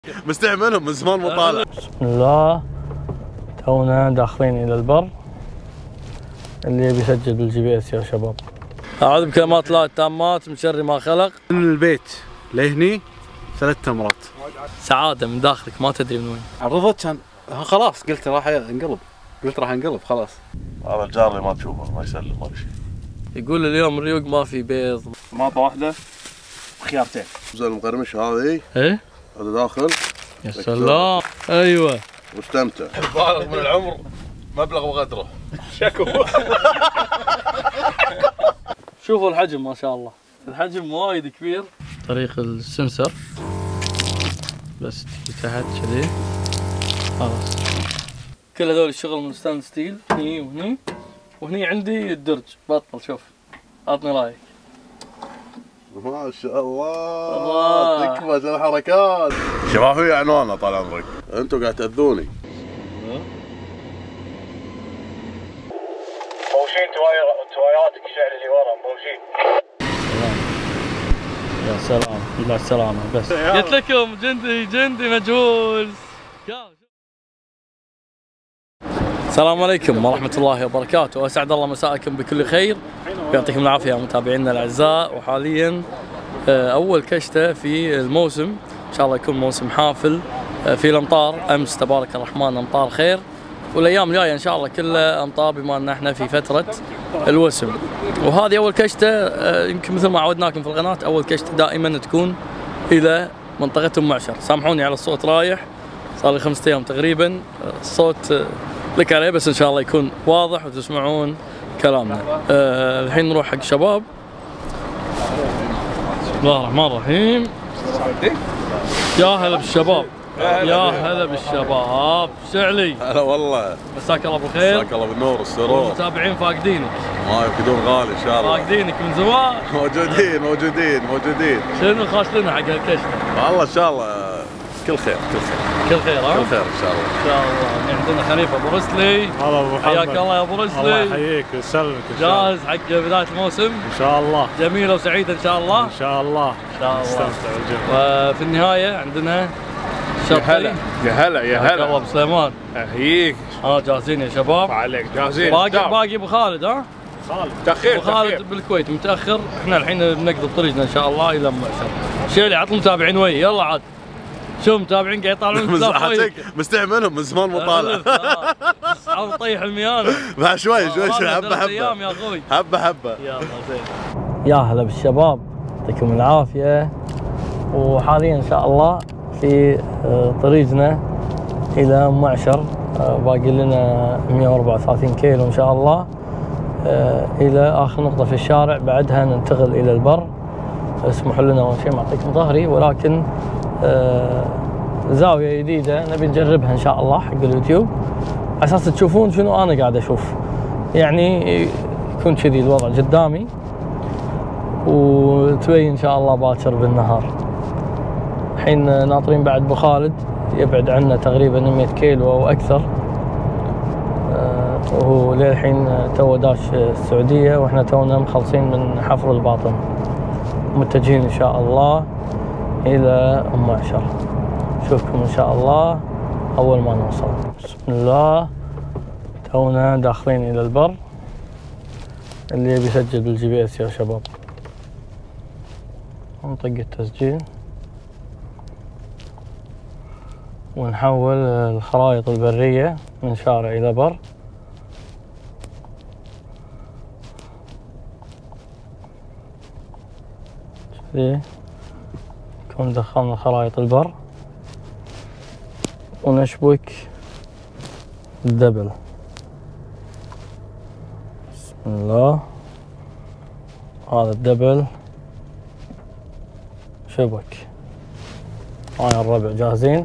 مستحي منهم من زمان مو طالع. بسم الله، تونا داخلين الى البر. اللي يبي يسجل بالجي بي اس يا شباب. اعوذ بكلمات الله التامات من شر ما خلق. من البيت لهني 3 تمرات. سعاده من داخلك ما تدري من وين. عرضت كان خلاص قلت راح انقلب، خلاص. هذا الجار اللي ما تشوفه ما يسلم ما شيء. يقول اليوم الريوق ما في بيض. ماطه واحده وخيارتين. زين المقرمش هذه. ايه؟ هذا داخل. يا سلام. ايوه. واستمتع. بالغ من العمر مبلغ وغدره. شكو. شوفوا الحجم ما شاء الله، الحجم وايد كبير. طريق السنسر بس تجي تحت كذي خلاص. كل هذول الشغل من ستاند ستيل، هني وهني وهني عندي الدرج بطل. شوف عطني رايك. ما شاء الله تكفى الحركات. شفافية عنوانها طال عمرك، انتم قاعد تاذوني. موشين توايراتك الشعر اللي ورا موشين. يا سلام بالله السلامة. بس قلت لكم جندي مجهول. السلام عليكم ورحمة الله وبركاته، أسعد الله مساءكم بكل خير ويعطيكم العافية متابعينا الأعزاء. وحاليا أول كشتة في الموسم، إن شاء الله يكون موسم حافل في الأمطار. أمس تبارك الرحمن أمطار خير، والأيام الجاية إن شاء الله كلها أمطار بما أن احنا في فترة الوسم. وهذه أول كشتة، يمكن مثل ما عودناكم في القناة أول كشتة دائما تكون إلى منطقة أم معشر. سامحوني على الصوت رايح، صار لي 5 أيام تقريبا الصوت لك عليه، بس ان شاء الله يكون واضح وتسمعون كلامنا. الحين نروح حق شباب. بسم الله الرحمن الرحيم. يا هلا بالشباب، يا هلا بالشباب. شعلي هلا والله، مساك الله بالخير. مساك الله بالنور والسرور. المتابعين فاقدينك. ما يفقدون غالي ان شاء الله. فاقدينك من زمان. موجودين. شنو خاش لنا حق هالكشف؟ والله ان شاء الله كل خير. كل خير ها؟ كل خير ان شاء الله. ان شاء الله. عندنا خليفه ابو رسلي. هلا ابو محمد. حياك الله يا ابو رسلي. الله يحييك ويسلمك. جاهز حق بدايه الموسم؟ ان شاء الله. جميله وسعيده ان شاء الله. ان شاء الله. ان شاء الله. استمتع بالجو. وفي النهايه عندنا شطي. يا هلا الله ابو سليمان. احييك. جاهزين يا شباب؟ عليك جاهزين. باقي ابو خالد. خالد تاخير. ابو خالد بالكويت متاخر. احنا الحين بنقضي طريقنا ان شاء الله الى ام معشر. شيلي عط المتابعين وي. يلا عاد شوف متابعين قاعد يطالعون. مستحي منهم من زمان مو طالع. عم طيح الميانه. بعد شوي حبه ايام يا اخوي. حبه. يلا زين. يا هلا بالشباب، يعطيكم العافيه. وحاليا ان شاء الله في طريقنا الى ام معشر. باقي لنا 134 كيلو ان شاء الله الى اخر نقطه في الشارع، بعدها ننتقل الى البر. اسمحوا لنا اول شيء ما اعطيكم ظهري، ولكن زاويه جديده نبي نجربها ان شاء الله حق اليوتيوب، على اساس تشوفون شنو انا قاعد اشوف. يعني يكون كذي الوضع قدامي وتبين ان شاء الله باكر بالنهار. الحين ناطرين بعد ابو خالد، يبعد عنا تقريبا 100 كيلو او اكثر. وهو للحين تو داش السعوديه، واحنا تونا مخلصين من حفر الباطن، متجهين ان شاء الله الى ام معشر. نشوفكم ان شاء الله اول ما نوصل. بسم الله، تونا داخلين الى البر. اللي يبي يسجل بالجي بي اس يا شباب. نطق التسجيل ونحول الخرائط البريه من شارع الى بر. نكون دخلنا خرائط البر ونشبك الدبل. بسم الله، هذا الدبل شبك. هاي الربع جاهزين.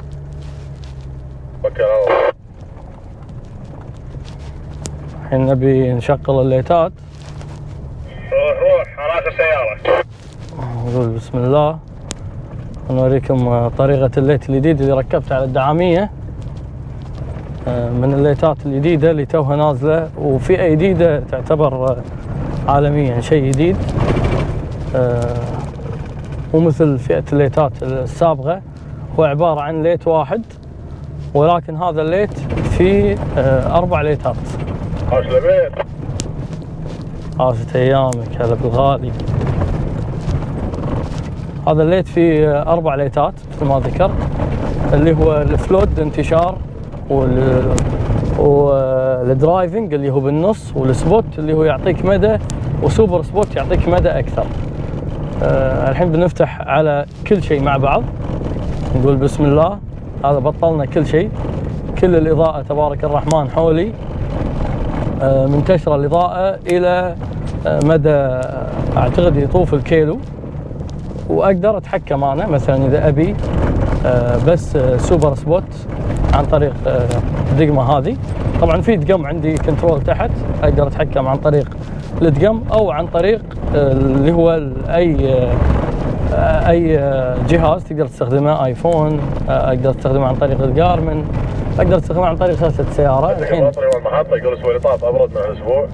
الحين نبي نشغل الليتات. روح حراك السيارة. نقول بسم الله ونوريكم طريقة الليت الجديد اللي ركبته على الدعامية. من الليتات الجديدة اللي توها نازلة، وفئة جديدة تعتبر عالميا شيء جديد. مو مثل فئة الليتات السابقة، هو عبارة عن ليت واحد، ولكن هذا الليت فيه 4 ليتات. عاش لبيت. عاشت ايامك هلا بالغالي. هذا الليت فيه 4 ليتات مثل ما ذكرت، اللي هو الفلود انتشار، والدرايفنج اللي هو بالنص، والسبوت اللي هو يعطيك مدى، وسوبر سبوت يعطيك مدى اكثر. الحين بنفتح على كل شيء مع بعض، نقول بسم الله. هذا بطلنا كل شيء، كل الإضاءة تبارك الرحمن حولي، منتشرة الإضاءة إلى مدى أعتقد يطوف الكيلو، وأقدر أتحكم أنا مثلا إذا أبي بس سوبر سبوت عن طريق الدقمة هذه. طبعا في دقم عندي كنترول تحت، أقدر أتحكم عن طريق الدقم أو عن طريق اللي هو أي جهاز تقدر تستخدمه، آيفون، أقدر أستخدمه عن طريق الجارمن، أقدر أستخدمه عن طريق شاشة السيارة. الحين المحطة يقول سويلطات أبرد من الأسبوع.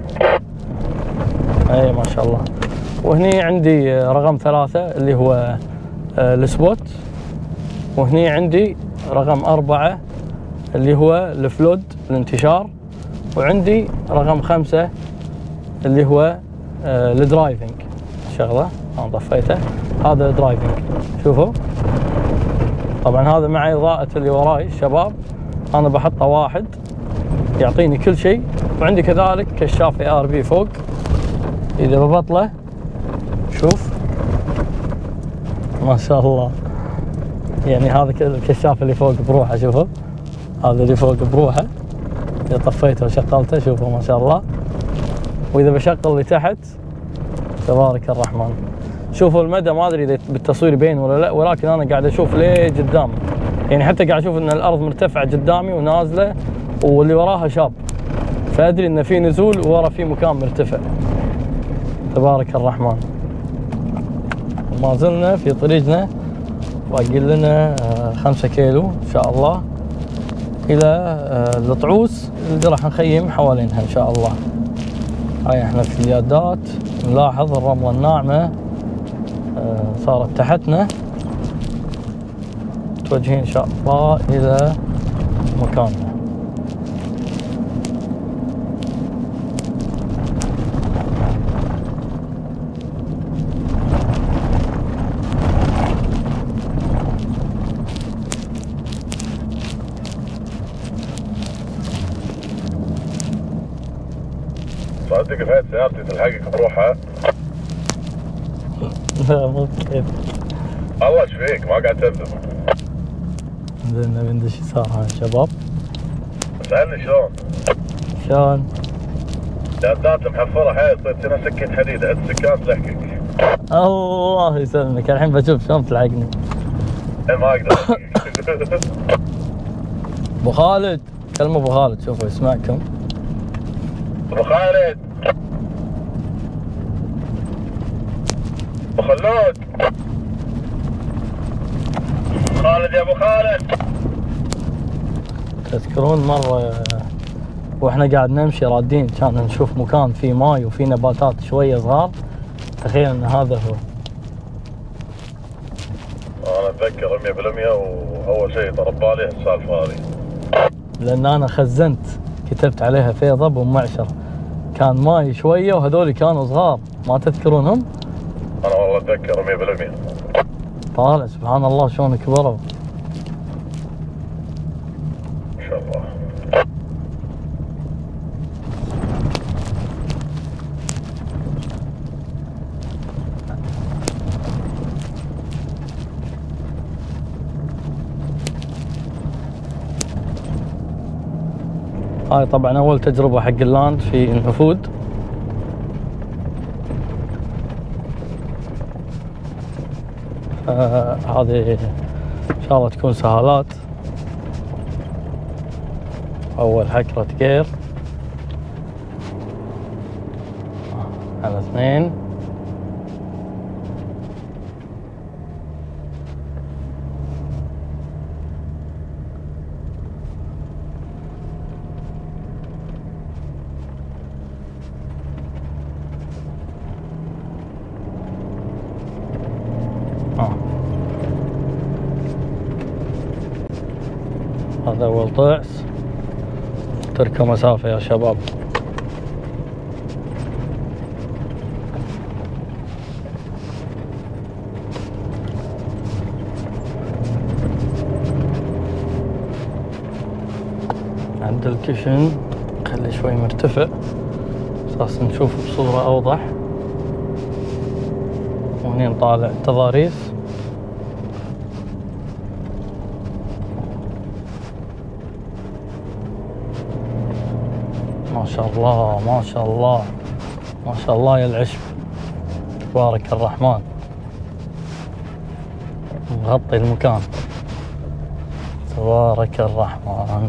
أي ما شاء الله. وهني عندي رقم 3 اللي هو السبوت، وهني عندي رقم 4 اللي هو الفلود الانتشار، وعندي رقم 5 اللي هو الدرايفنج. شغله انا طفيته، هذا درايفنج. شوفوا طبعا هذا مع اضاءة اللي وراي الشباب، انا بحطه واحد يعطيني كل شيء. وعندي كذلك كشاف ARB فوق، اذا ببطله شوف ما شاء الله. يعني هذا الكشاف اللي فوق بروحه، شوفوا هذا اللي فوق بروحه، اذا طفيته وشغلته شوفوا ما شاء الله. واذا بشغل اللي تحت تبارك الرحمن، شوفوا المدى. ما ادري اذا بالتصوير يبين ولا لا، ولكن انا قاعد اشوف ليه قدام، يعني حتى قاعد اشوف ان الارض مرتفعه قدامي ونازله، واللي وراها شاب، فادري ان في نزول وورا في مكان مرتفع. تبارك الرحمن. ما زلنا في طريقنا، باقي لنا 5 كيلو ان شاء الله الى الطعوس اللي راح نخيم حوالينها ان شاء الله. هاي احنا في اليادات، نلاحظ الرملة الناعمة صارت تحتنا، متوجهين ان شاء الله الى مكاننا. صدق فات سيارتي تلحقك بروحها. لا مو بكيف. الله ايش فيك؟ ما قاعد تبذل. زين نبي ندش يسار ها شباب. اسألني شلون؟ شلون؟ جادات محفرة حيل، صرت هنا سكة حديد، عد سكان تلحقك. الله يسلمك، الحين بشوف شلون تلحقني. اي ما اقدر. ابو خالد، كلمة ابو خالد، شوفوا يسمعكم. ابو خالد، ابو خلود، خالد يا ابو خالد. تذكرون مرة واحنا قاعد نمشي رادين كان نشوف مكان فيه ماي وفيه نباتات شوية صغار، تخيل ان هذا هو. انا اتذكر 100%، واول شيء طرب بالي السالفة هذه، لان انا خزنت كتبت عليها فيضة بمعشر، كان ماي شوية وهذول كانوا صغار، ما تذكرونهم؟ انا والله اتذكر 100%. طالع سبحان الله شلون كبروا. ما شاء الله. هاي طبعا اول تجربة حق اللاند في النفود. هذه ان شاء الله تكون سهالات. اول حكرة جير على 2. هذا أول طعس، تركه مسافة يا شباب. عند الكشن خلي شوي مرتفع اساس نشوف بصورة اوضح. وهني نطالع التضاريس. ما شاء الله ما شاء الله ما شاء الله يا العشب، تبارك الرحمن، مغطي المكان تبارك الرحمن.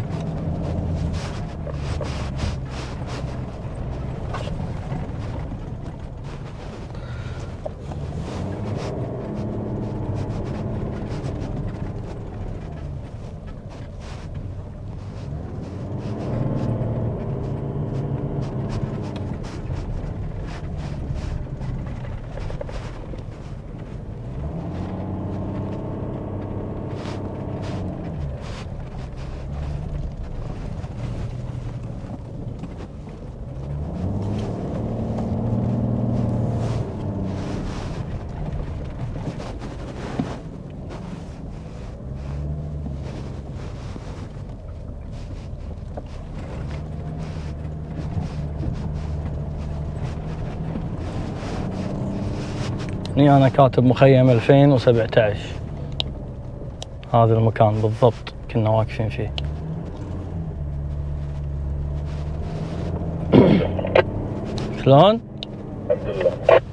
هني أنا كاتب مخيم 2017، هذا المكان بالضبط كنا واقفين فيه. شلون؟ الحمد لله.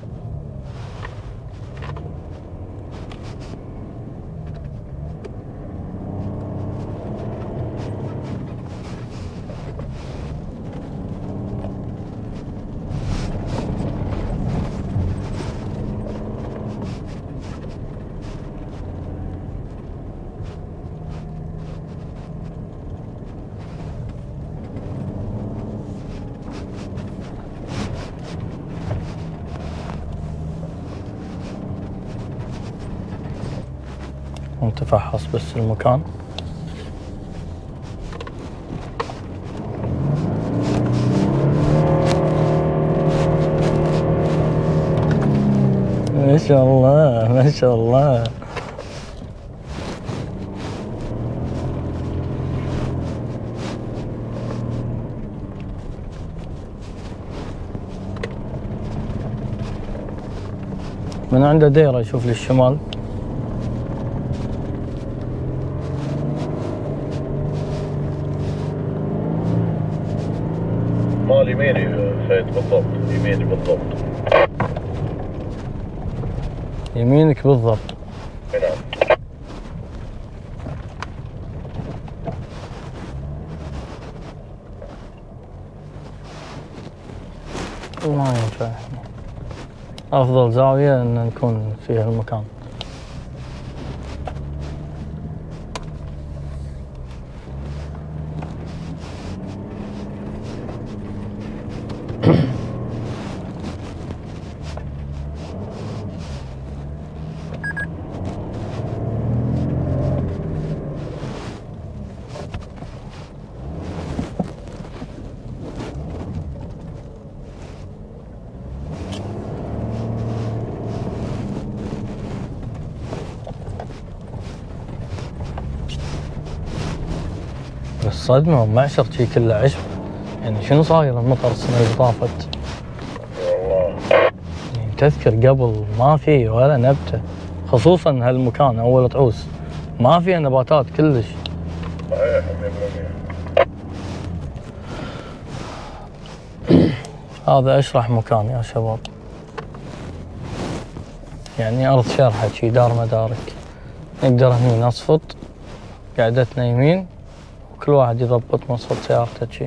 نتفحص بس المكان. ما شاء الله ما شاء الله. من عنده ديرة يشوف للشمال. مال يميني سيد بالضبط، يميني بالضبط. يمينك بالضبط. نعم. ما ينفع، أفضل زاوية أن نكون في هالمكان. الصدمة ومعشر شي كله عشب، يعني شنو صاير المطر السنة اللي طافت؟ يعني تذكر قبل ما في ولا نبتة، خصوصا هالمكان أول تعوس ما فيها نباتات كلش. صحيح 100%. هذا أشرح مكان يا شباب، يعني أرض شرحة شي دار مدارك، نقدر هني نصفط قعدتنا يمين وكل واحد يضبط مصفط سيارته شي.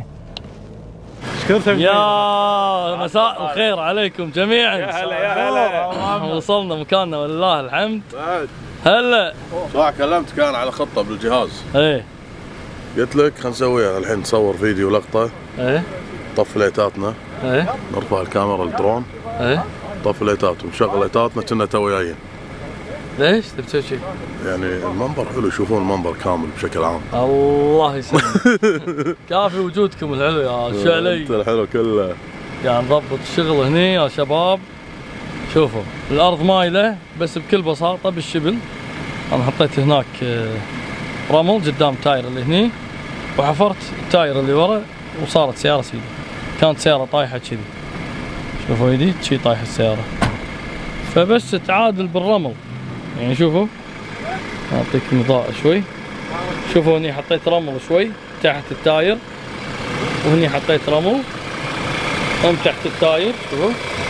يا مساء الخير عليكم جميعا. يا هلا يا هلا. وصلنا مكاننا ولله الحمد. هلا صح كلمتك كان على خطة بالجهاز. ايه قلت لك خلينا نسويها الحين، نصور فيديو لقطة. ايه نطفي ليتاتنا. ايه نرفع الكاميرا الدرون. ايه نطفي ليتات ونشغل ليتاتنا كنا تو جايين. ليش تبي تسوي شيء؟ يعني المنبر حلو، يشوفون المنبر كامل بشكل عام. الله يسلمك. كافي وجودكم الحلو يا الشعلي. انت الحلو كله. يعني نضبط الشغل هني يا شباب. شوفوا الارض مايله بس بكل بساطه بالشبل. انا حطيت هناك رمل قدام التاير اللي هني، وحفرت التاير اللي ورا، وصارت سياره سيدي. كانت سياره طايحه كذي، شوفوا يدي شي طايحه السياره، فبس تعادل بالرمل. يعني شوفوا اعطيكم اضاءه شوي. شوفوا هني حطيت رمل شوي تحت التاير، وهني حطيت رمل هم تحت التاير. شوفوا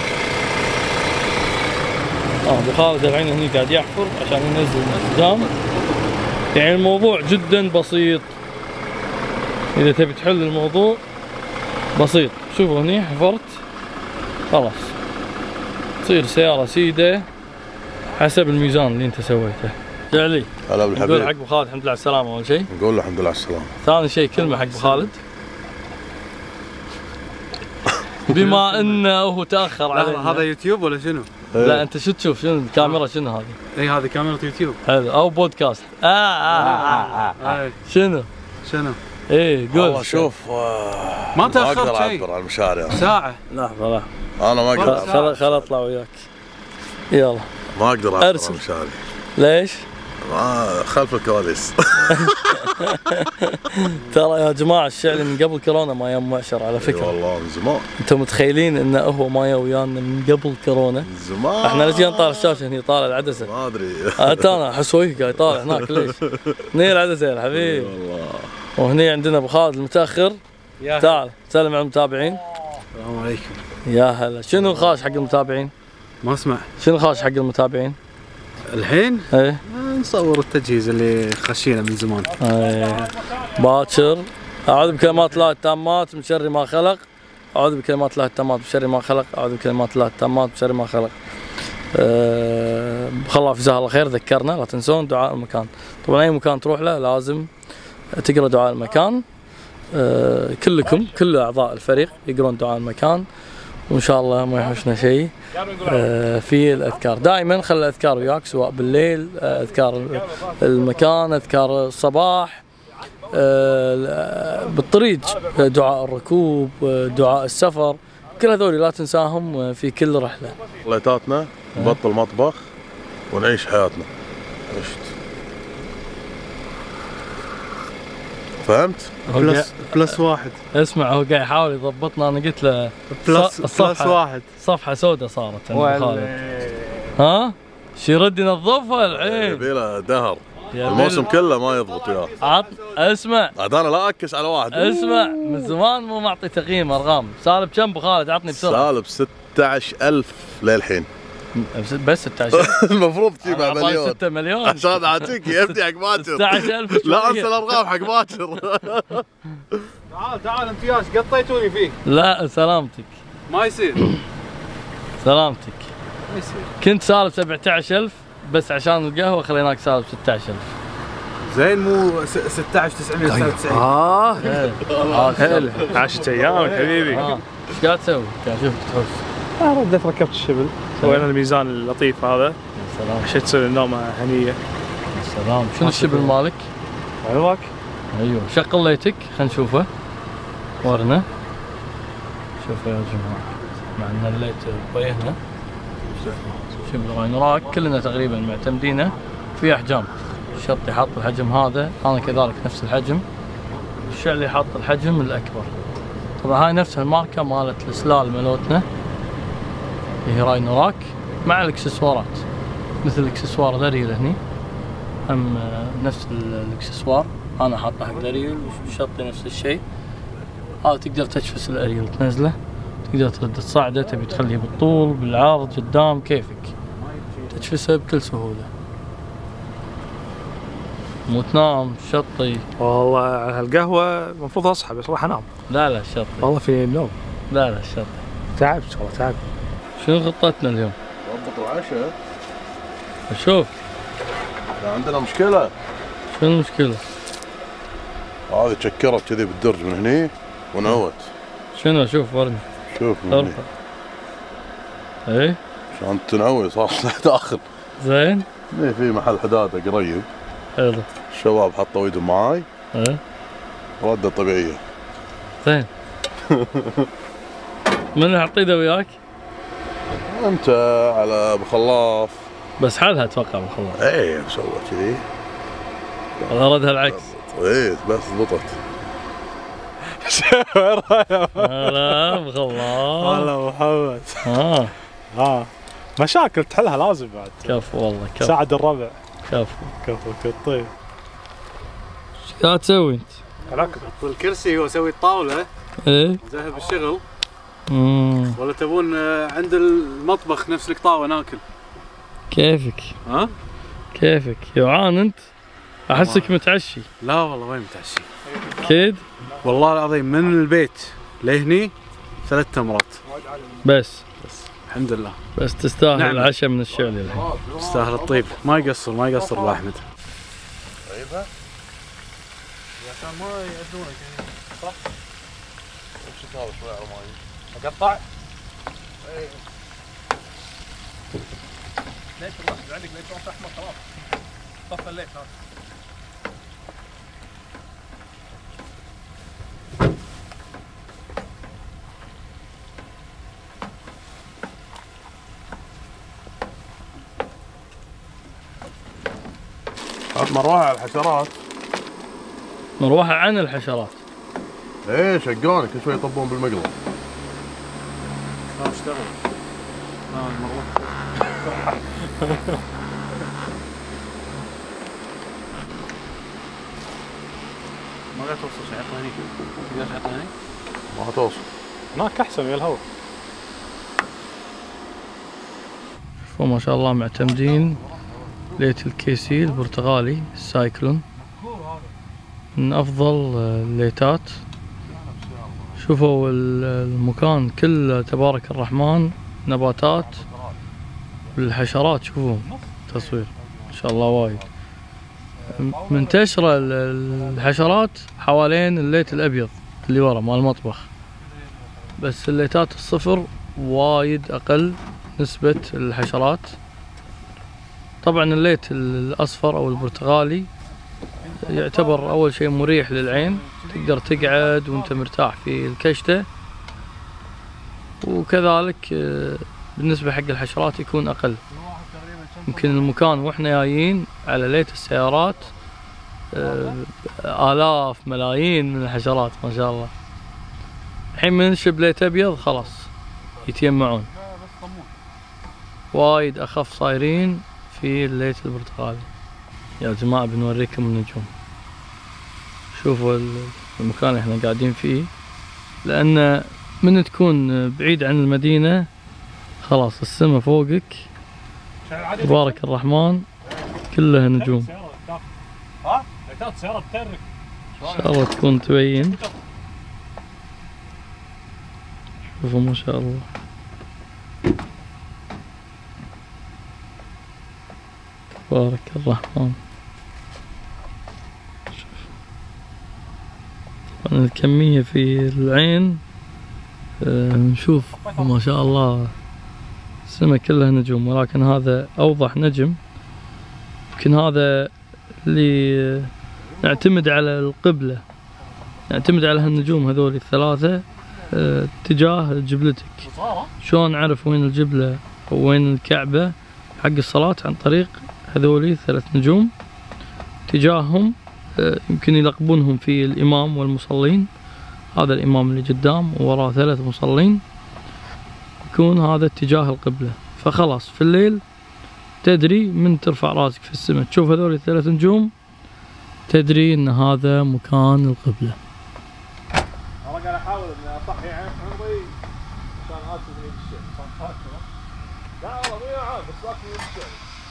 ابو خالد الحين هني قاعد يحفر عشان ينزل من قدام. يعني الموضوع جدا بسيط، اذا تبي تحل الموضوع بسيط. شوفوا هني حفرت خلاص، تصير سيارة سيدة حسب الميزان اللي انت سويته. شعلي هلا بالحبيب. نقول حق ابو خالد الحمد لله على السلامة اول شيء. نقول له الحمد لله على السلامة. ثاني شيء كلمة حق ابو خالد. بما انه هو تاخر علينا. هذا يوتيوب ولا شنو؟ لا انت شو تشوف؟ شنو الكاميرا؟ شنو هذه؟ اي هذه كاميرا يوتيوب. حلو او بودكاست. شنو؟ شنو؟ ايه قول. والله شوف ما تاخرت اقدر شيء. اعبر عن المشاريع. ساعة. لحظة انا ما اقدر. خل اطلع وياك. يلا ما اقدر اعبر أرسل. عن المشاريع. ليش؟ خلف الكواليس. ترى يا جماعة الشعلي من قبل كورونا ما يم معشر على فكرة. والله من زمان. انتم متخيلين انه هو ما يا ويانا من قبل كورونا؟ من زمان. احنا ليش نطالع الشاشة هني طالع العدسة؟ ما ادري. انا احس وجهك قاعد يطالع هناك ليش؟ هني العدسة يا الحبيب. والله. وهني عندنا ابو خالد المتأخر. تعال سلم على المتابعين. السلام عليكم. يا هلا. شنو خاش حق المتابعين؟ ما اسمع. شنو خاش حق المتابعين؟ الحين ايه نصور التجهيز اللي خشينا من زمان. ايه باكر. اعوذ بكلمات الله التامات من شر ما خلق. اعوذ بكلمات الله التامات من شر ما خلق. اعوذ بكلمات الله التامات من شر ما خلق. خلاص جزاه الله خير. ذكرنا لا تنسون دعاء المكان. طبعا اي مكان تروح له لازم تقرا دعاء المكان. كلكم كل اعضاء الفريق يقرون دعاء المكان، وان شاء الله ما يحوشنا شيء. في الاذكار دائما خلي الاذكار وياك، سواء بالليل اذكار المكان، اذكار الصباح، بالطريق دعاء الركوب، دعاء السفر، كل هذول لا تنساهم في كل رحله. ليتاتنا نبطل مطبخ ونعيش حياتنا. عشت. فهمت؟ بلس واحد. اسمع هو قاعد يحاول يضبطنا. انا قلت له بلس واحد. صفحه سوداء صارت عند خالد. ها؟ شو يرد ينظفها العين؟ يبي له دهر. الموسم كله ما يضبط وياه. اسمع عاد انا لا اكس على واحد. اسمع من زمان مو معطي تقييم ارقام. سالب كم ابو خالد؟ عطني بسرعه. سالب 16,000 للحين. بس 16. المفروض تجيبها مليون. 6 مليون عشان اعطيك يا ابني حق باكر. 16,000 لا انسى الارقام حق باكر. تعال انت ياش قطيتوني فيه. لا سلامتك. ما يصير. سلامتك. ما يصير. كنت سالب 17,000 بس عشان القهوه خليناك سالب 16,000. زين مو 16,999. حلو. 10 ايام حبيبي. ايش قاعد تسوي؟ قاعد اشوفك تحوس. رديت ركبت الشبل، سوينا الميزان اللطيف هذا. يا سلام. عشان تصير النومه هنيه. يا سلام. شنو الشبل مالك؟ عيوك. ايوه شغل ليتك خلينا نشوفه. ورنا. شوفوا يا جماعه، مع ان الليت بيهنا. شبل راينراك كلنا تقريبا معتمدينه في احجام. الشرطي حاط الحجم هذا، انا كذلك نفس الحجم. الشعلي حاط الحجم الاكبر. طبعا هاي نفس الماركه مالت السلال مالتنا اللي هي راينراك مع الاكسسوارات، مثل الاكسسوار الاريل هني هم نفس الاكسسوار انا حاطه حق الاريل، والشرطي نفس الشيء. هذا تقدر تجفس الاريل تنزله، تقدر ترد تصعده، تبي تخليه بالطول بالعرض قدام كيفك، تجفسه بكل سهوله. مو تنام شطي. والله على هالقهوه المفروض اصحى بس راح انام. لا شطي. والله في النوم. لا شطي. تعبت والله تعبت. شنو خطتنا اليوم؟ ضبط العشاء. شوف عندنا مشكلة. شنو المشكلة؟ هذه تشكرت كذي بالدرج من هني ونعوت. شنو اشوف ورني؟ شوف من هني. ايه عشان تنعوي صار تاخر. زين في محل حداده قريب. حلو. الشباب حطوا ايدهم معاي. ايه. ردة طبيعية. زين. من اللي حط ايده وياك؟ انت على ابو خلاف. بس حالها اتوقع ابو خلاف. ايه مسوى كذي. غردها العكس. ايه بس ضبطت. وين رايح؟ هلا ابو خلاف. هلا محمد. مشاكل تحلها لازم بعد. كفو والله كفو. ساعد الربع. كفو. كفو طيب. ايش قاعد تسوي انت؟ هلاك احط الكرسي واسوي الطاولة. ايه. ذهب الشغل. ولا تبون عند المطبخ نفس القطاوة ناكل؟ كيفك؟ ها؟ كيفك؟ جوعان انت؟ احسك متعشي. لا والله وين متعشي. اكيد؟ والله العظيم من البيت لهني 3 تمرات. بس الحمد لله. بس تستاهل نعم. العشاء من الشعل الحين. تستاهل الطيب، ما يقصر ابو احمد. طيبة؟ عشان ما يعدونك صح؟ امسك هذا شوي على ماي. اقطع؟ ليش الرصد عندك ليش احمر خلاص طفى الليت هذا. مروحة على الحشرات. مروحة عن الحشرات. ايه شقوني كل شوي يطبون بالمقلب. اشتغل. المروحة. ما قاعد توصل شيء. عطها هنيك. تقدر تحطها هنيك؟ ما توصل. هناك احسن من الهواء. شوفوا ما شاء الله معتمدين ليت الكيسي البرتغالي السايكلون من افضل الليتات. شوفوا المكان كله تبارك الرحمن، نباتات والحشرات. شوفوا تصوير ما شاء الله وايد منتشرة الحشرات حوالين الليت الابيض اللي ورا مال المطبخ، بس الليتات الصفر وايد اقل نسبة الحشرات. طبعا الليت الاصفر او البرتغالي يعتبر اول شيء مريح للعين، تقدر تقعد وانت مرتاح في الكشتة، وكذلك بالنسبة حق الحشرات يكون اقل. يمكن المكان واحنا جايين على ليت السيارات آلاف ملايين من الحشرات ما شاء الله. الحين من نشب ليت ابيض خلاص يتجمعون، وايد اخف صايرين في الليت البرتقالي. يا جماعة بنوريكم النجوم. شوفوا المكان اللي احنا قاعدين فيه، لان من تكون بعيد عن المدينة خلاص السما فوقك تبارك الرحمن كلها نجوم. ان شاء الله تكون تبين. شوفوا ما شاء الله. تبارك الرحمن. طبعا الكمية في العين نشوف ما شاء الله السماء كلها نجوم، ولكن هذا أوضح نجم. يمكن هذا اللي نعتمد على القبلة، نعتمد على هالنجوم هذول الثلاثة اتجاه جبلتك. شلون نعرف وين الجبلة ووين الكعبة حق الصلاة؟ عن طريق هذولي 3 نجوم اتجاههم. يمكن يلقبونهم في الإمام والمصلين. هذا الإمام اللي قدام ووراه 3 مصلين، يكون هذا اتجاه القبلة. فخلاص في الليل تدري من ترفع راسك في السماء تشوف هذول 3 نجوم، تدري ان هذا مكان القبلة. انا قاعد احاول اني اصحي عين عمري عشان اكل من الشيء. لا والله مو عاد بس اكل من الشيء.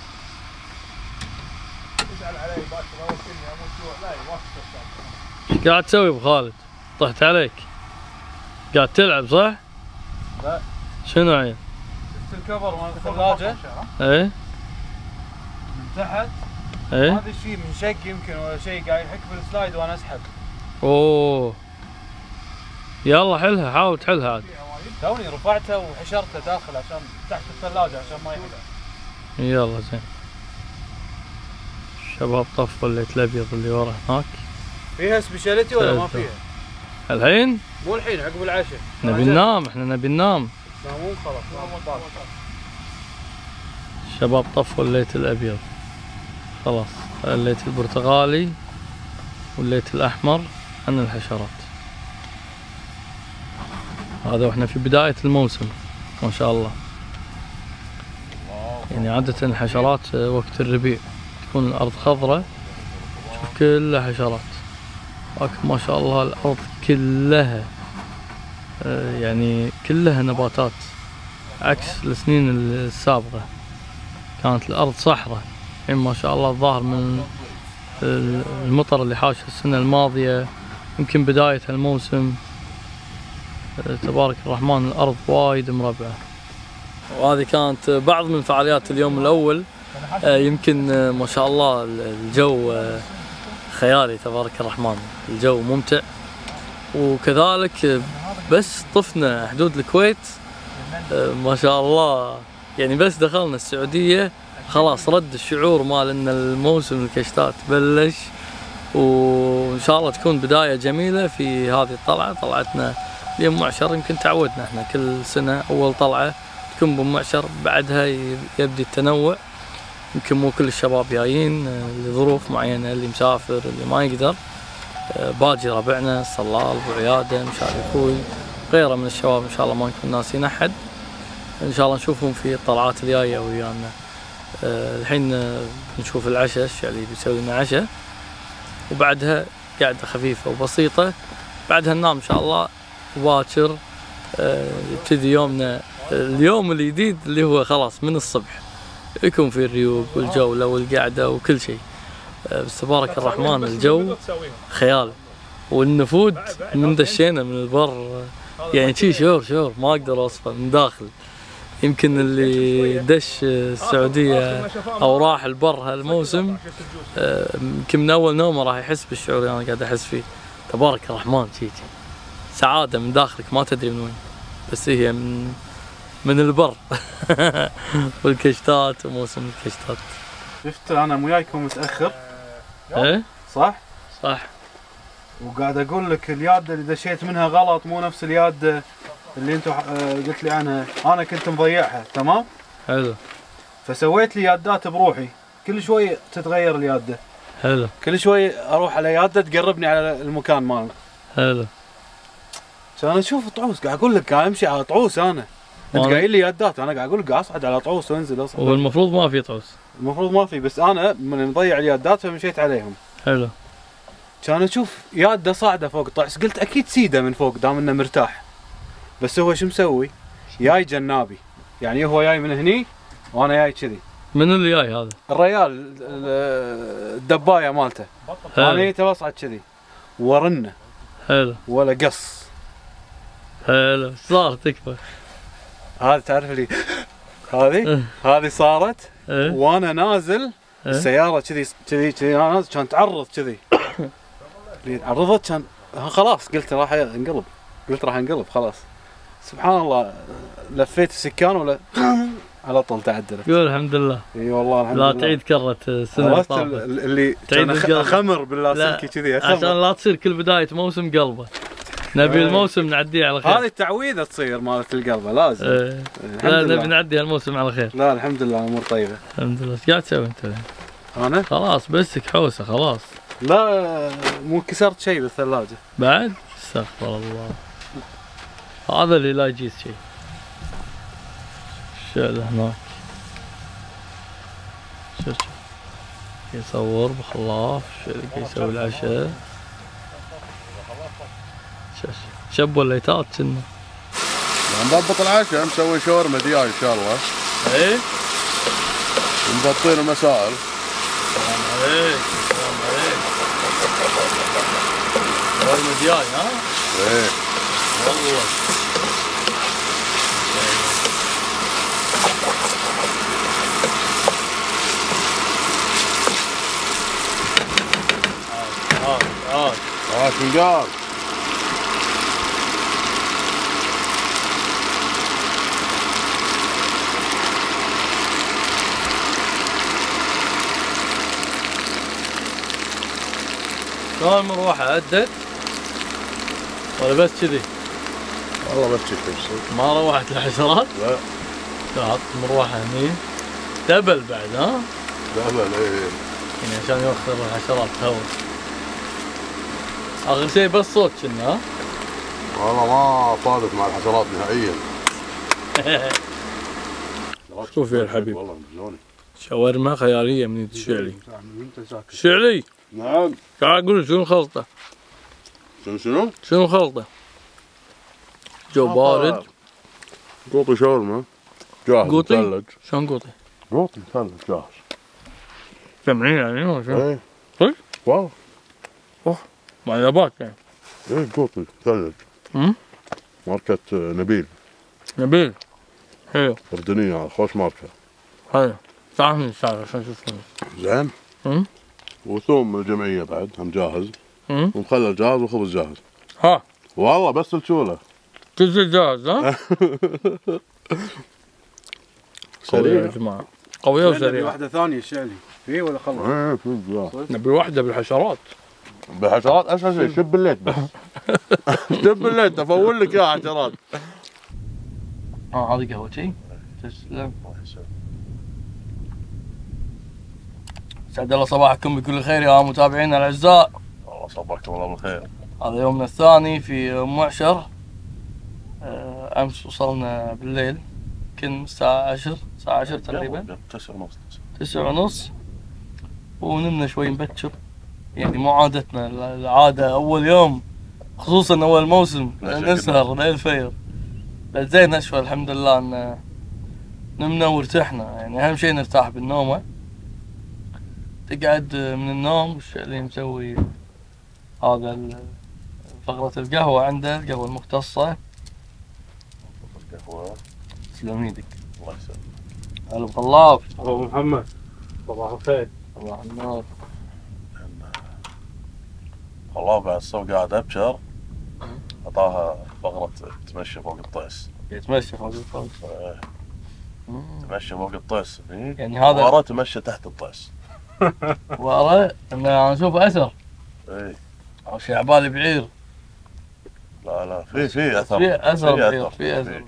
تزعل علي باكر اول كلمه اموت جوع. لا ما تستاهل. ايش قاعد تسوي ابو خالد؟ طحت عليك. قاعد تلعب صح؟ لا. شنو عيل؟ شفت الكفر مال الثلاجة؟ ايه من تحت ايه هذا الشيء من شق يمكن ولا شيء قاعد يحك بالسلايد وانا اسحب. اوه يلا حلها، حاول تحلها عاد. توني رفعته وحشرته داخل عشان تحت الثلاجة عشان ما يحرق. يلا زين. شباب طفوا الليت الابيض اللي ورا هناك. فيها سبيشاليتي ولا ما فيها؟ الحين؟ مو الحين، عقب العشاء. نبي ننام، احنا نبي ننام. لا مو خلاص. شباب طفوا الليت الابيض خلاص. الليت البرتقالي والليت الاحمر عن الحشرات. هذا واحنا في بداية الموسم ما شاء الله. يعني عادة الحشرات وقت الربيع تكون الارض خضراء، تشوف كلها حشرات، لكن ما شاء الله الارض كلها يعني كلها نباتات، عكس السنين السابقة كانت الارض صحراء. الحين ما شاء الله الظاهر من المطر اللي حاش السنة الماضية يمكن بداية الموسم، تبارك الرحمن الارض وايد مربعة. وهذه كانت بعض من فعاليات اليوم الاول. يمكن ما شاء الله الجو خيالي تبارك الرحمن، الجو ممتع. وكذلك بس طفنا حدود الكويت ما شاء الله، يعني بس دخلنا السعودية خلاص رد الشعور مال ان الموسم الكشتات بلش. وان شاء الله تكون بداية جميلة في هذه الطلعة. طلعتنا اليوم معشر، يمكن تعودنا احنا كل سنة اول طلعة تكون بمعشر، بعدها يبدي التنوع. يمكن مو كل الشباب جايين لظروف معينة، اللي مسافر اللي ما يقدر. باجي ربعنا الصلال ابو عيادة مشاري اخوي غيره من الشباب، ان شاء الله ما نكون ناسين احد. ان شاء الله نشوفهم في الطلعات الجاية ويانا. الحين نشوف العشاء، الشعلي بيسوي لنا عشاء، وبعدها قعدة خفيفة وبسيطة، بعدها ننام ان شاء الله باكر. يبتدي يومنا اليوم الجديد اللي هو خلاص من الصبح يكون في الريوق والجولة والقعدة وكل شيء. بس تبارك الرحمن الجو خيال. والنفود من دشينا من البر يعني شي شعور ما اقدر اوصفه من داخل. يمكن اللي دش السعودية او راح البر هالموسم يمكن من اول نومه راح يحس بالشعور اللي انا قاعد احس فيه. تبارك الرحمن شي سعادة من داخلك ما تدري من وين، بس هي من البر والكشتات وموسم الكشتات. شفت انا مو جايكم متاخر؟ ايه صح؟ صح. وقاعد اقول لك الياده اللي دشيت منها غلط، مو نفس الياده اللي انتم قلت لي عنها. انا كنت مضيعها تمام؟ حلو. فسويت لي يادات بروحي، كل شوي تتغير الياده. حلو. كل شوي اروح على ياده تقربني على المكان مالنا. حلو. كان اشوف طعوس، قاعد اقول لك قاعد امشي على طعوس انا. انت قايل لي يادات، انا قاعد اقول لك قاعد اصعد على طعوس وانزل اصعد. والمفروض ما في طعوس. المفروض ما في، بس انا من مضيع اليادات فمشيت عليهم. حلو. كان اشوف ياده صاعده فوق طعس، قلت اكيد سيده من فوق دام انه مرتاح. بس هو شو مسوي؟ جاي جنابي، يعني هو جاي من هني وانا جاي كذي. من اللي جاي هذا؟ الريال الدبايه مالته. انا جيت بصعد كذي ورنه. حلو. ولا قص. حلو. صار تكفى. هذا تعرف لي هذه صارت وانا نازل السياره كذي انا نازل كانت تعرض كذي. عرضت كان خلاص قلت راح انقلب، راح انقلب خلاص. سبحان الله لفيت السكان ولا على طول تعدلت. قول الحمد لله. اي والله الحمد لله. لا تعيد كرة السنة اللي طافت. اللي كان اخمر باللاسلكي كذي اخمر. عشان لا تصير كل بداية موسم قلبه. نبي الموسم نعديه على خير. هذه التعويذة تصير مالت القلبه لازم. لا نبي نعدي هالموسم على خير. لا الحمد لله الامور طيبة. الحمد لله. ايش قاعد تسوي انت؟ انا؟ خلاص بسك حوسة خلاص. لا مو كسرت شيء بالثلاجة. بعد؟ استغفر الله. هذا اللي لا يجيز شيء. الشعلة هناك. شوف يصور بخلاف، الشعلة يسوي العشاء. شب ولا يتات كنا. نضبط العشاء، مسوي شاورما دياي ان شاء الله. ايه؟ مضبطين المسائل. سلام عليك، سلام عليك. شاورما دياي ها؟ ايه. والله. شنقال. شلون المروحة عدت؟ ولا بس كذي؟ والله بس كذي. ما روحت الحشرات؟ لا. حط مروحة هني. دبل بعد ها؟ دبل ايه. يعني عشان يوخر الحشرات هوا. آخر شيء بس صوت كنا ها؟ والله ما صادف مع الحشرات نهائيا. شوف يا الحبيب. والله مجنوني. شاورما خيالية من يد الشعلي. الشعلي. نعم. تعال قول شنو الخلطة؟ شنو؟ شنو الخلطة؟ جو بارد. قوطي شاورما جاهز قوطي؟ مثلج. شلون قوطي؟ قوطي مثلج جاهز. سمعين يعني ولا شنو؟ ايه. صدق؟ والله. مع نبات يعني. ايه قوطي مثلج. ماركة نبيل. نبيل. حلو. أردنية خوش ماركة. حلو. تعال نشتغل عشان نشوف. زين. وثوم الجمعية بعد هم جاهز. ومخلل جاهز وخبز جاهز. ها. والله بس الشولة. كل شيء جاهز ها؟ قوية يا جماعة. قوية وسريعة. واحدة ثانية الشعلي. في ولا خلص؟ ايه في جاهز. نبي واحدة بالحشرات. بالحشرات اسهل شيء شب الليت بس. شب الليت افول لك يا حشرات. هذه قهوتي. تسلم. سعد الله صباحكم بكل خير يا متابعينا الاعزاء. والله صبحكم الله بالخير. هذا يومنا الثاني في معشر. امس وصلنا بالليل يمكن الساعة 10 تقريبا. 9:30 ونمنا شوي مبكر. يعني مو عادتنا العادة اول يوم خصوصا اول موسم نسهر ليل فير. بس زين اشوى الحمد لله ان نمنا وارتحنا. يعني اهم شيء نرتاح بالنومة. تقعد من النوم الشعلي مسوي هذا فقرة القهوة عنده القهوة المختصة. القهوة. تسلم ايدك. الله يسلمك. هلا بخلاف. ابو محمد صباح الخير. صباح النور. والله بعد الصبح قاعد ابشر. اعطاها فقرة تمشي فوق الطيس. يتمشى فوق الطيس. تمشي فوق الطيس يعني هذا ورا تمشي تحت الطيس. ورا انا اشوف اثر. اي. او شيء عبالي بعير. لا في اثر. في اثر بعير. في اثر.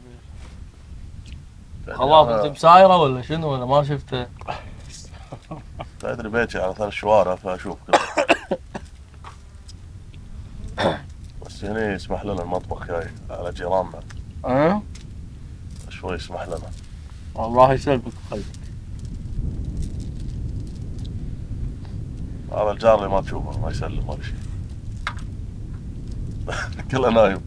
خلاص انت بسايره ولا شنو ولا ما شفته؟ تدري بيتي على 3 شوارع فاشوف بس هنا يسمح لنا المطبخ جاي على جيراننا. شوي يسمح لنا. الله يسلمك قلبك. هذا الجار اللي ما تشوفه ما يسلم ولا شيء. كله نايم.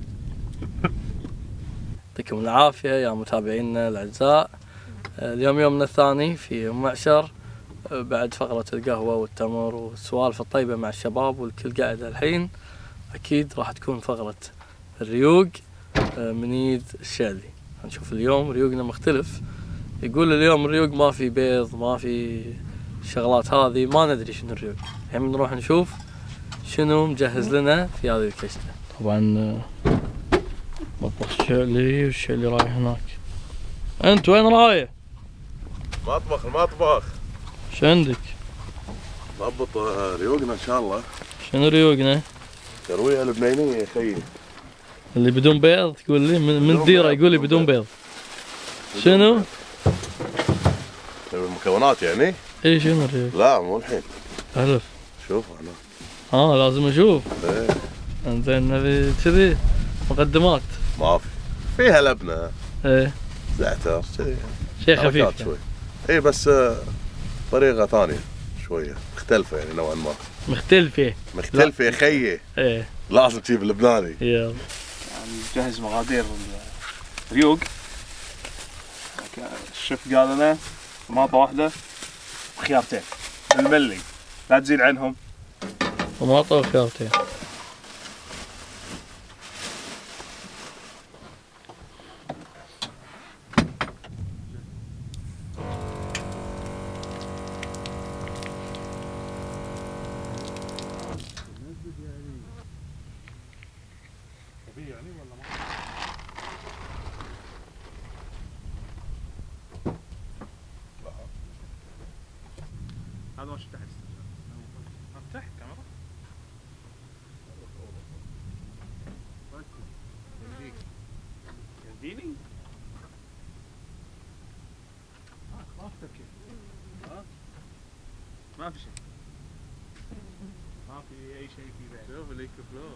يعطيكم العافية يا متابعينا الأعزاء. اليوم يومنا الثاني في معشر بعد فقرة القهوة والتمر والسوالف الطيبة مع الشباب والكل قاعد الحين. أكيد راح تكون فقرة الريوق من يد الشعلي. نشوف اليوم ريوقنا مختلف. يقول اليوم الريوق ما في بيض ما في الشغلات هذه ما ندري شنو الريوق. الحين بنروح نشوف شنو مجهز لنا في هذه الكشتة. طبعا مطبخ الشعلي والشعلي رايح هناك. انت وين رايح؟ مطبخ المطبخ. شو عندك؟ ضبط ريوقنا ان شاء الله. شنو ريوقنا؟ تروية لبنانية يا خيي. اللي بدون بيض تقول لي من الديرة يقول لي بدون بيض. شنو؟ المكونات يعني؟ اي شنو الريوق؟ لا مو الحين. الف. شوف انا. لازم اشوف. ايه. انزين نبي كذي مقدمات. ما في. فيها لبنة. ايه. زعتر كذي. شيء خفيف شوي. اي بس طريقة ثانية شوية مختلفة يعني نوعا ما. مختلفة يا خيي. ايه. لازم تجيب اللبناني. يلا. يعني نجهز مقادير الريوق. الشيف قال لنا طماطة واحدة وخيارتين بالملي لا تزيد عنهم. طماطة وخيارتين. هذا وش تحت؟ افتح كاميرا. ما في شيء. ما في اي شيء في بعد. شوف ليك فلو.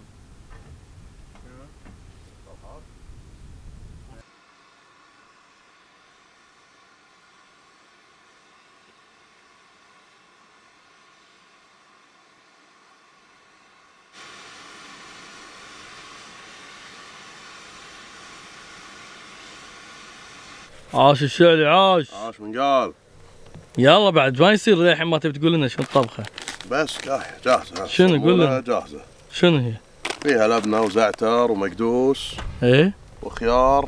عاش الشعلي عاش. عاش من قال. يلا بعد ما يصير للحين ما تبي تقول لنا شنو الطبخه. بس جاهزة. شنو قول لنا؟ جاهزة. شنو هي؟ فيها لبنة وزعتر ومقدوس. ايه وخيار.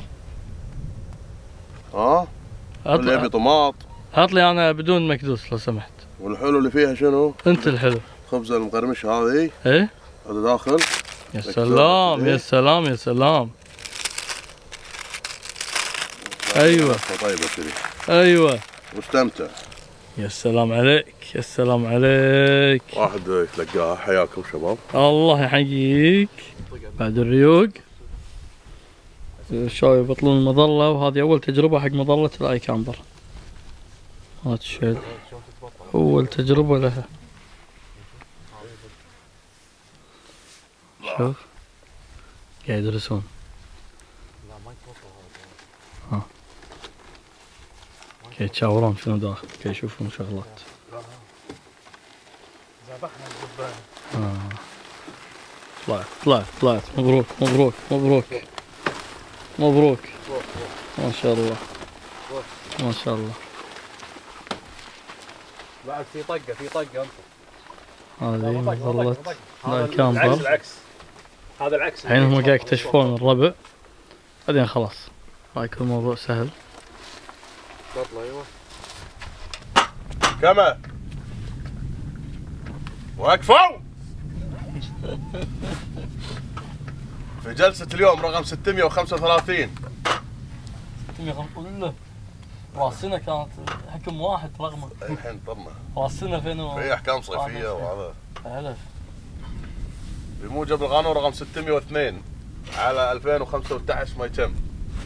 ها؟ اللي يبي طماط. حط لي انا بدون مكدوس لو سمحت. والحلو اللي فيها شنو؟ انت الحلو. خبزة المقرمشة هذه. ايه هذا داخل. يا سلام يا سلام يا سلام. ايوه طيبة كذي. ايوه واستمتع. يا سلام عليك يا سلام عليك. واحد يتلقاها. حياكم شباب. الله يحييك. بعد الريوق الشاي يبطلون المظلة، وهذه أول تجربة حق مظلة الآي كامبر. هات الشيل أول تجربة لها. شوف قاعد يدرسون. ها قاعد يتشاورون شنو داخل، قاعد يشوفون شغلات. ذبحنا الدبان. طلعت مبروك مبروك مبروك مبروك. ما شاء الله ما شاء الله. بعد في طقه انت. هذه مظلة هذا كامبر. العكس. هذا العكس. الحين هم قاعد يكتشفون الربع، بعدين خلاص راح يكون الموضوع سهل. بطلة ايوه. كما وقفوا في جلسة اليوم رقم 635. راسنا كانت حكم واحد رغم الحين طرنا راسنا في احكام صيفية وهذا. ألف بموجب القانون رقم 602 على 2015 ما يتم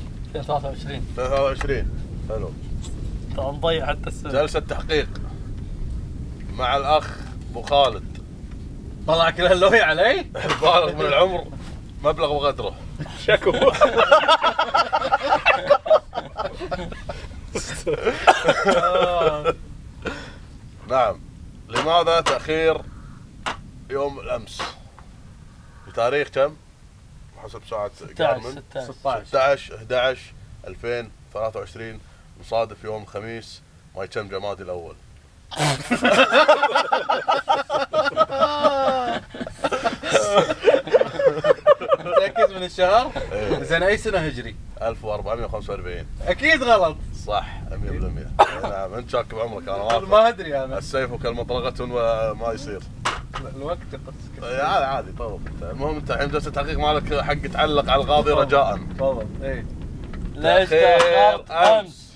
23. حلو. نضيع حتى السنة. جلسة تحقيق مع الأخ أبو خالد. طلع كل هاللوهي علي؟ البالغ من العمر مبلغ وقدره. شكو. نعم. لماذا تأخير يوم الأمس؟ بتاريخ كم؟ حسب ساعة جارمن 16/11/2023 مصادف يوم الخميس ما يتم جمادي الأول. متأكد من الشهر؟ إيه. زين اي سنة هجري؟ 1445. اكيد غلط. صح 100%. نعم انت شاك بعمرك انا واثق. ما ادري انا. السيف كالمطرقة وما يصير. الوقت عادي طول. المهم انت الحين جلسة تحقيق مالك حق تعلق على القاضي رجاء. تفضل. ايه ليش تأخرت أمس؟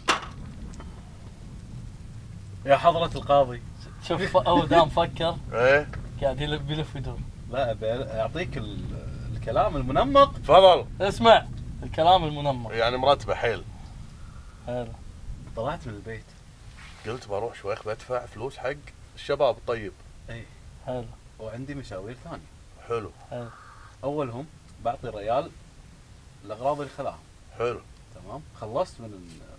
يا حضرة القاضي. شوف هو دام فكر ايه قاعد يلف يدور. لا اعطيك الكلام المنمق. تفضل. اسمع الكلام المنمق يعني مرتبة حيل. هذا طلعت من البيت قلت بروح شويخ بدفع فلوس حق الشباب الطيب. اي هذا وعندي مشاوير ثانية. حلو. اولهم بعطي ريال الاغراض اللي خذاها. حلو. تمام. خلصت من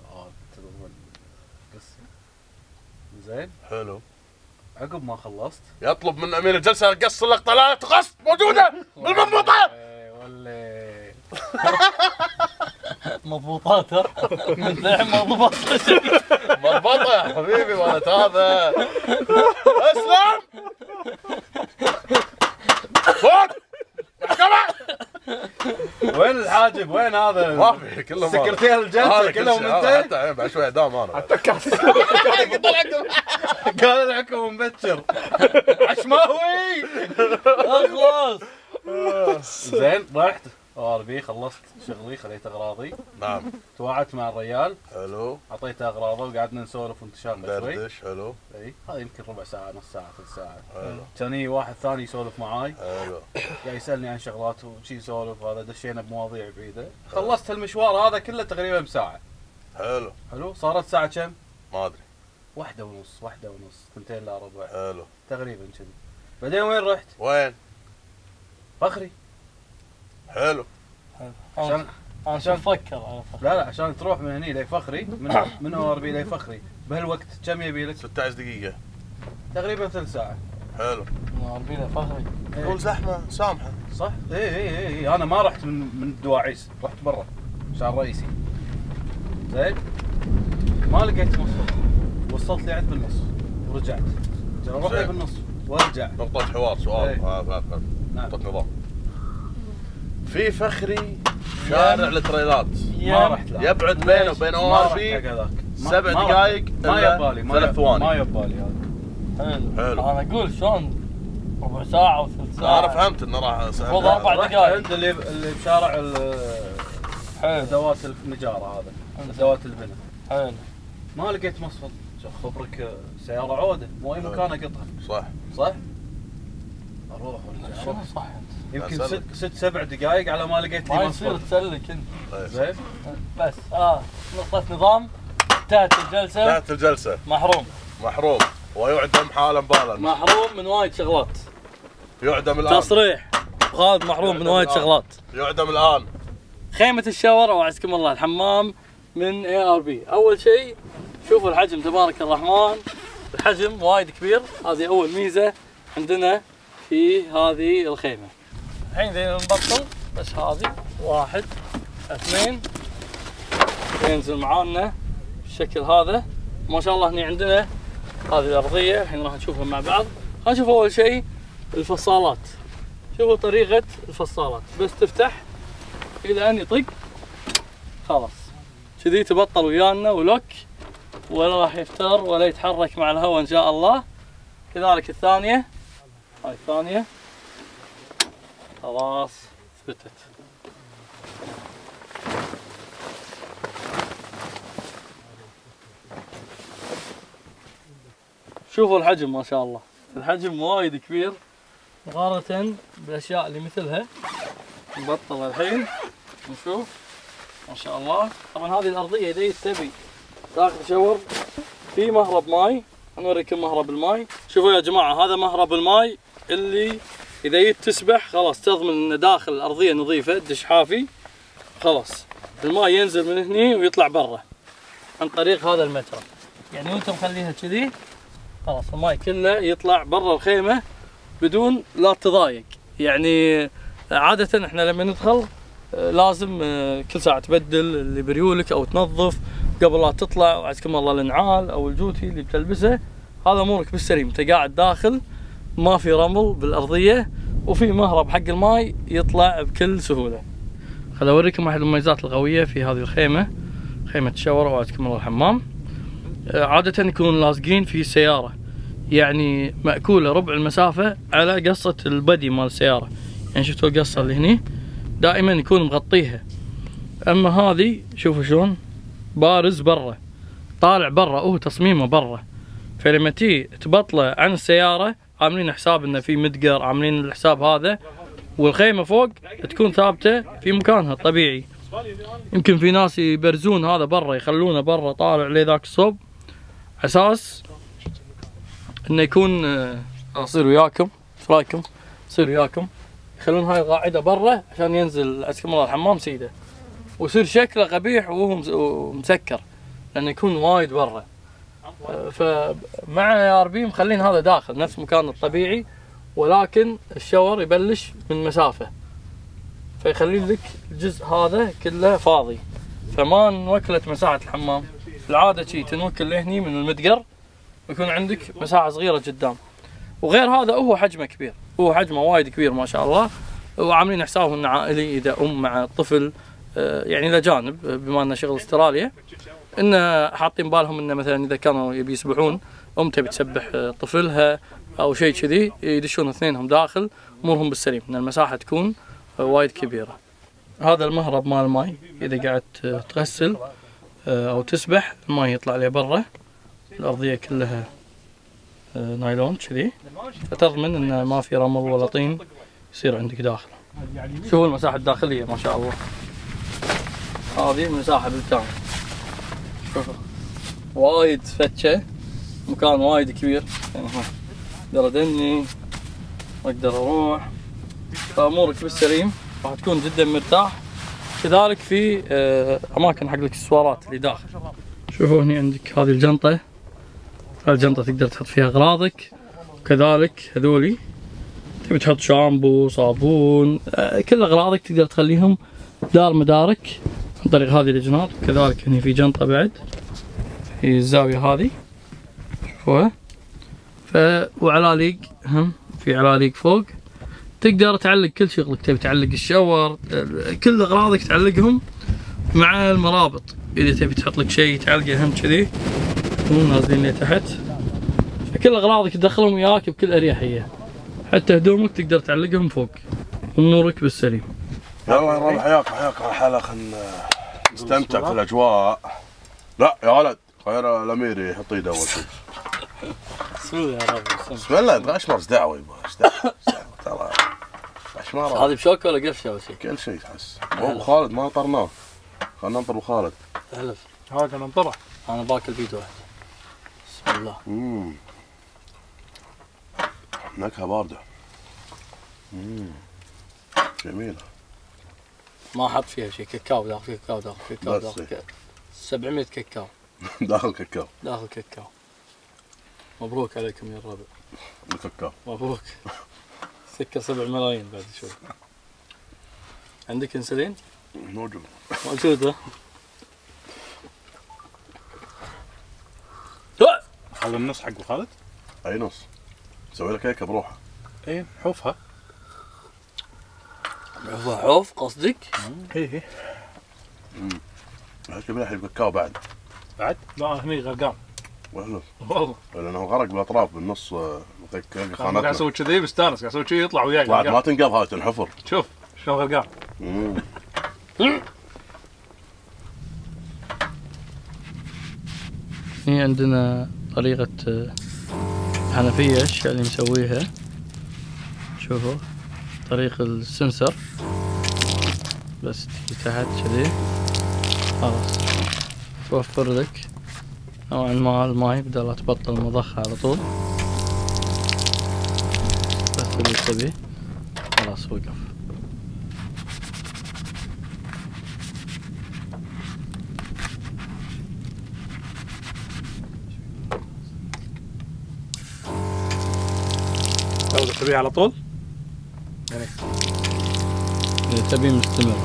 القصة. زين. حلو. عقب ما خلصت يطلب من امير الجلسة قص اللقطة. لا تقص موجودة بالمضبوطة. ولا مضبوطات ها للحين ما ضبط شيء. مضبوطة يا حبيبي ولد هذا. اسلم. صوت. محكمة. وين الحاجب؟ وين هذا؟ ما في كلهم سكرتير الجلسة كلهم انت؟ حتى بعد شوي اعدام انا. قال الحكم مبكر. عشماوي. اخلص. زين رحت اربي خلصت شغلي خليت اغراضي. نعم. تواعدت مع الريال. حلو. اعطيته اغراضه وقعدنا نسولف ونتشاغل شوي. دردش. حلو. اي هذا يمكن ربع ساعة نص ساعة ثلث ساعة. حلو. كان يجي واحد ثاني يسولف معاي. حلو. قاعد يسألني عن شغلات وشي يسولف. هذا دشينا بمواضيع بعيدة. خلصت المشوار هذا كله تقريبا بساعة. حلو. حلو. صارت ساعة كم؟ ما ادري. 1:30 2 إلا ربع حلو تقريبا كذي. بعدين وين رحت؟ وين؟ فخري. حلو. عشان افكر على فخري. لا عشان تروح من هني لفخري من ORB لفخري بهالوقت كم يبي لك؟ 16 دقيقة تقريبا ثلث ساعة. حلو. من ORB لفخري. تقول زحمة سامحة. صح؟ اي انا ما رحت من الدواعيس، رحت برا شارع رئيسي. زين؟ ما لقيت مصر، وصلت لي عند بالنص ورجعت. اروح لي بالنص وارجع. نقطة حوار سؤال. نعم. نقطة نظام. في فخري شارع التريلات ما رحت له. يبعد بينه وبين ORB 7 دقائق ما يبالي 3 ثواني. ما يبالي هذا. حلو. انا اقول شلون ربع ساعة او ثلث ساعة. انا فهمت انه راح المفروض 4 دقائق. عند اللي بشارع ادوات النجارة هذا، ادوات البناء. حلو. ما لقيت مصفط. خبرك سيارة عودة مو اي مكان اقطها. صح؟ اروح وارجع. شنو صح انت؟ يمكن 6-7 دقائق على ما لقيت لي ما مصفط. يصير تسلك انت. زين؟ بس نقطة نظام. انتهت الجلسة. محروم ويعدم حالا بالا. محروم من وايد شغلات. يعدم الان. تصريح خالد محروم من وايد شغلات. يعدم الان. خيمة الشاور او عزكم الله الحمام من ARB. اول شيء شوفوا الحجم تبارك الرحمن، الحجم وايد كبير، هذه اول ميزة عندنا في هذه الخيمة. الحين ذي نبطل بس هذه 1 2 ينزل معانا بالشكل هذا. ما شاء الله هني عندنا هذه الأرضية الحين راح نشوفها مع بعض. هنشوف أول شيء الفصالات. شوفوا طريقة الفصالات، بس تفتح إلى أن يطق خلاص كذي تبطل ويانا ولوك، ولا راح يفتر ولا يتحرك مع الهواء إن شاء الله. كذلك الثانية، هاي الثانية خلاص ثبتت. شوفوا الحجم ما شاء الله، الحجم وايد كبير مقارنة بالاشياء اللي مثلها. نبطل الحين نشوف ما شاء الله. طبعا هذه الارضية اذا تبي تاخذ شاور في مهرب ماي، نوريكم مهرب الماي. شوفوا يا جماعة هذا مهرب الماي اللي اذا جيت تسبح خلاص تضمن ان داخل الارضية نظيفة، دش حافي خلاص الماي ينزل من هني ويطلع برا عن طريق هذا المجرى. يعني وانت مخليها كذي خلاص الماي كله يطلع برا الخيمة بدون لا تضايق. يعني عادة احنا لما ندخل لازم كل ساعة تبدل اللي بريولك او تنظف قبل لا تطلع، وعزكم الله النعال او الجوتي اللي بتلبسه. هذا امورك بالسليم، انت قاعد داخل ما في رمل بالارضية وفي مهرب حق الماي يطلع بكل سهولة. خل اوريكم واحد من المميزات القوية في هذه الخيمة، خيمة الشاور وعزكم الله الحمام. عادة يكونون لازقين في السيارة، يعني مأكولة ربع المسافة على قصة البدي مال السيارة. يعني شفتوا القصة اللي هني دائما يكون مغطيها. اما هذه شوفوا شلون بارز برا، طالع برا، هو تصميمه برا. فلما تي تبطله عن السيارة عاملين حساب انه في مدقر، عاملين الحساب هذا، والخيمة فوق تكون ثابتة في مكانها الطبيعي. يمكن في ناس يبرزون هذا برا، يخلونه برا طالع لذاك الصوب اساس انه يكون اصير وياكم. ايش رايكم؟ يصير وياكم يخلون هاي القاعده برا عشان ينزل عزكم الله الحمام سيده، ويصير شكله قبيح وهو مسكر لانه يكون وايد برا. فمع ARB مخلين هذا داخل نفس مكانه الطبيعي، ولكن الشاور يبلش من مسافه، فيخلي لك الجزء هذا كله فاضي، فما انوكلت مساحه الحمام. العاده شي تنوكل لهني من المدقر ويكون عندك مساحه صغيره قدام. وغير هذا هو حجمه كبير، هو حجمه وايد كبير ما شاء الله. وعاملين حسابهم انه عائلي، اذا مع الطفل يعني الى جانب بما انه شغل استراليا، انه حاطين بالهم انه مثلا اذا كانوا يبي يسبحون تبي تسبح طفلها او شيء كذي، يدشون اثنينهم داخل امورهم بالسليم، ان المساحه تكون وايد كبيره. هذا المهرب مال الماي، اذا قاعد تغسل او تسبح الماي يطلع لي برا، الارضيه كلها نايلون كذي، فتضمن ان ما في رمل ولا طين يصير عندك داخل. شوفوا المساحه الداخليه ما شاء الله، هذه المساحه بالكامل. شوفوا وايد فتشه مكان وايد كبير يعني اقدر ادني واقدر اروح، فامورك بالسليم راح تكون جدا مرتاح. كذلك في اماكن حق الاكسسوارات اللي داخل. شوفوا هني عندك هذه الجنطه، هذه الجنطه تقدر تحط فيها اغراضك، وكذلك هذولي تبي تحط شامبو صابون كل اغراضك تقدر تخليهم دار مدارك عن طريق هذه الجناط. كذلك هني في جنطه بعد في الزاويه هذه شوفوها، وعلاليق هم في علاليق فوق تقدر تعلق كل شغلك، تبي تعلق الشاور كل اغراضك تعلقهم مع المرابط. اذا تبي تحط لك شيء تعلقه هم كذي مو نازلين لتحت، فكل اغراضك تدخلهم وياك بكل اريحيه، حتى هدومك تقدر تعلقهم فوق. امورك بالسليم. يلا يا ربع حياك على الحلقه، خلنا نستمتع في الاجواء. لا يا ولد خير الامير يحط ايده اول شيء. بسم الله يا رب. بسم الله. انت اشمر دعوه يبا، ايش دعوه ترى اشمر. هذه بشوكه ولا قفشه اول شيء؟ كل شيء تحس. ابو خالد ما نطرناه، خلنا ننطر ابو خالد. احلف. هذا ننطره. انا باكل بيد واحد. بسم الله. نكهه بارده. جميله. ما حط فيها شيء، كاكاو داخل، كاكاو داخل، كاكاو داخل 700 كاكاو داخل كاكاو. داخل كاكاو. مبروك عليكم يا الربع. الكاكاو مبروك. سكر 7 ملايين بعد شوي. عندك انسولين؟ موجود. موجود ها؟ خلي النص حق ابو خالد. اي نص؟ سوي لك كيكه بروحه. اي حوفها. حوف قصدك؟ اي هيك بلحي الكاكاو بعد. بعد؟ لا هني غرقان. والله والله لانه غرق بالاطراف بالنص. قاعد خانتنا اسوي كذي مستانس، قاعد اسوي كذي يطلع وياك. بعد ما تنقض هاي تنحفر. شوف شلون غرقان. هي عندنا طريقة حنفية الاشياء اللي مسويها. شوفوا طريق السنسر، بس تجي تحت كذي خلاص توفر لك نوعا ما الماي بدل لا تبطل المضخة على طول. بس اللي تبي خلاص وقف. لو تبيها على طول يعني إذا تبي مستمر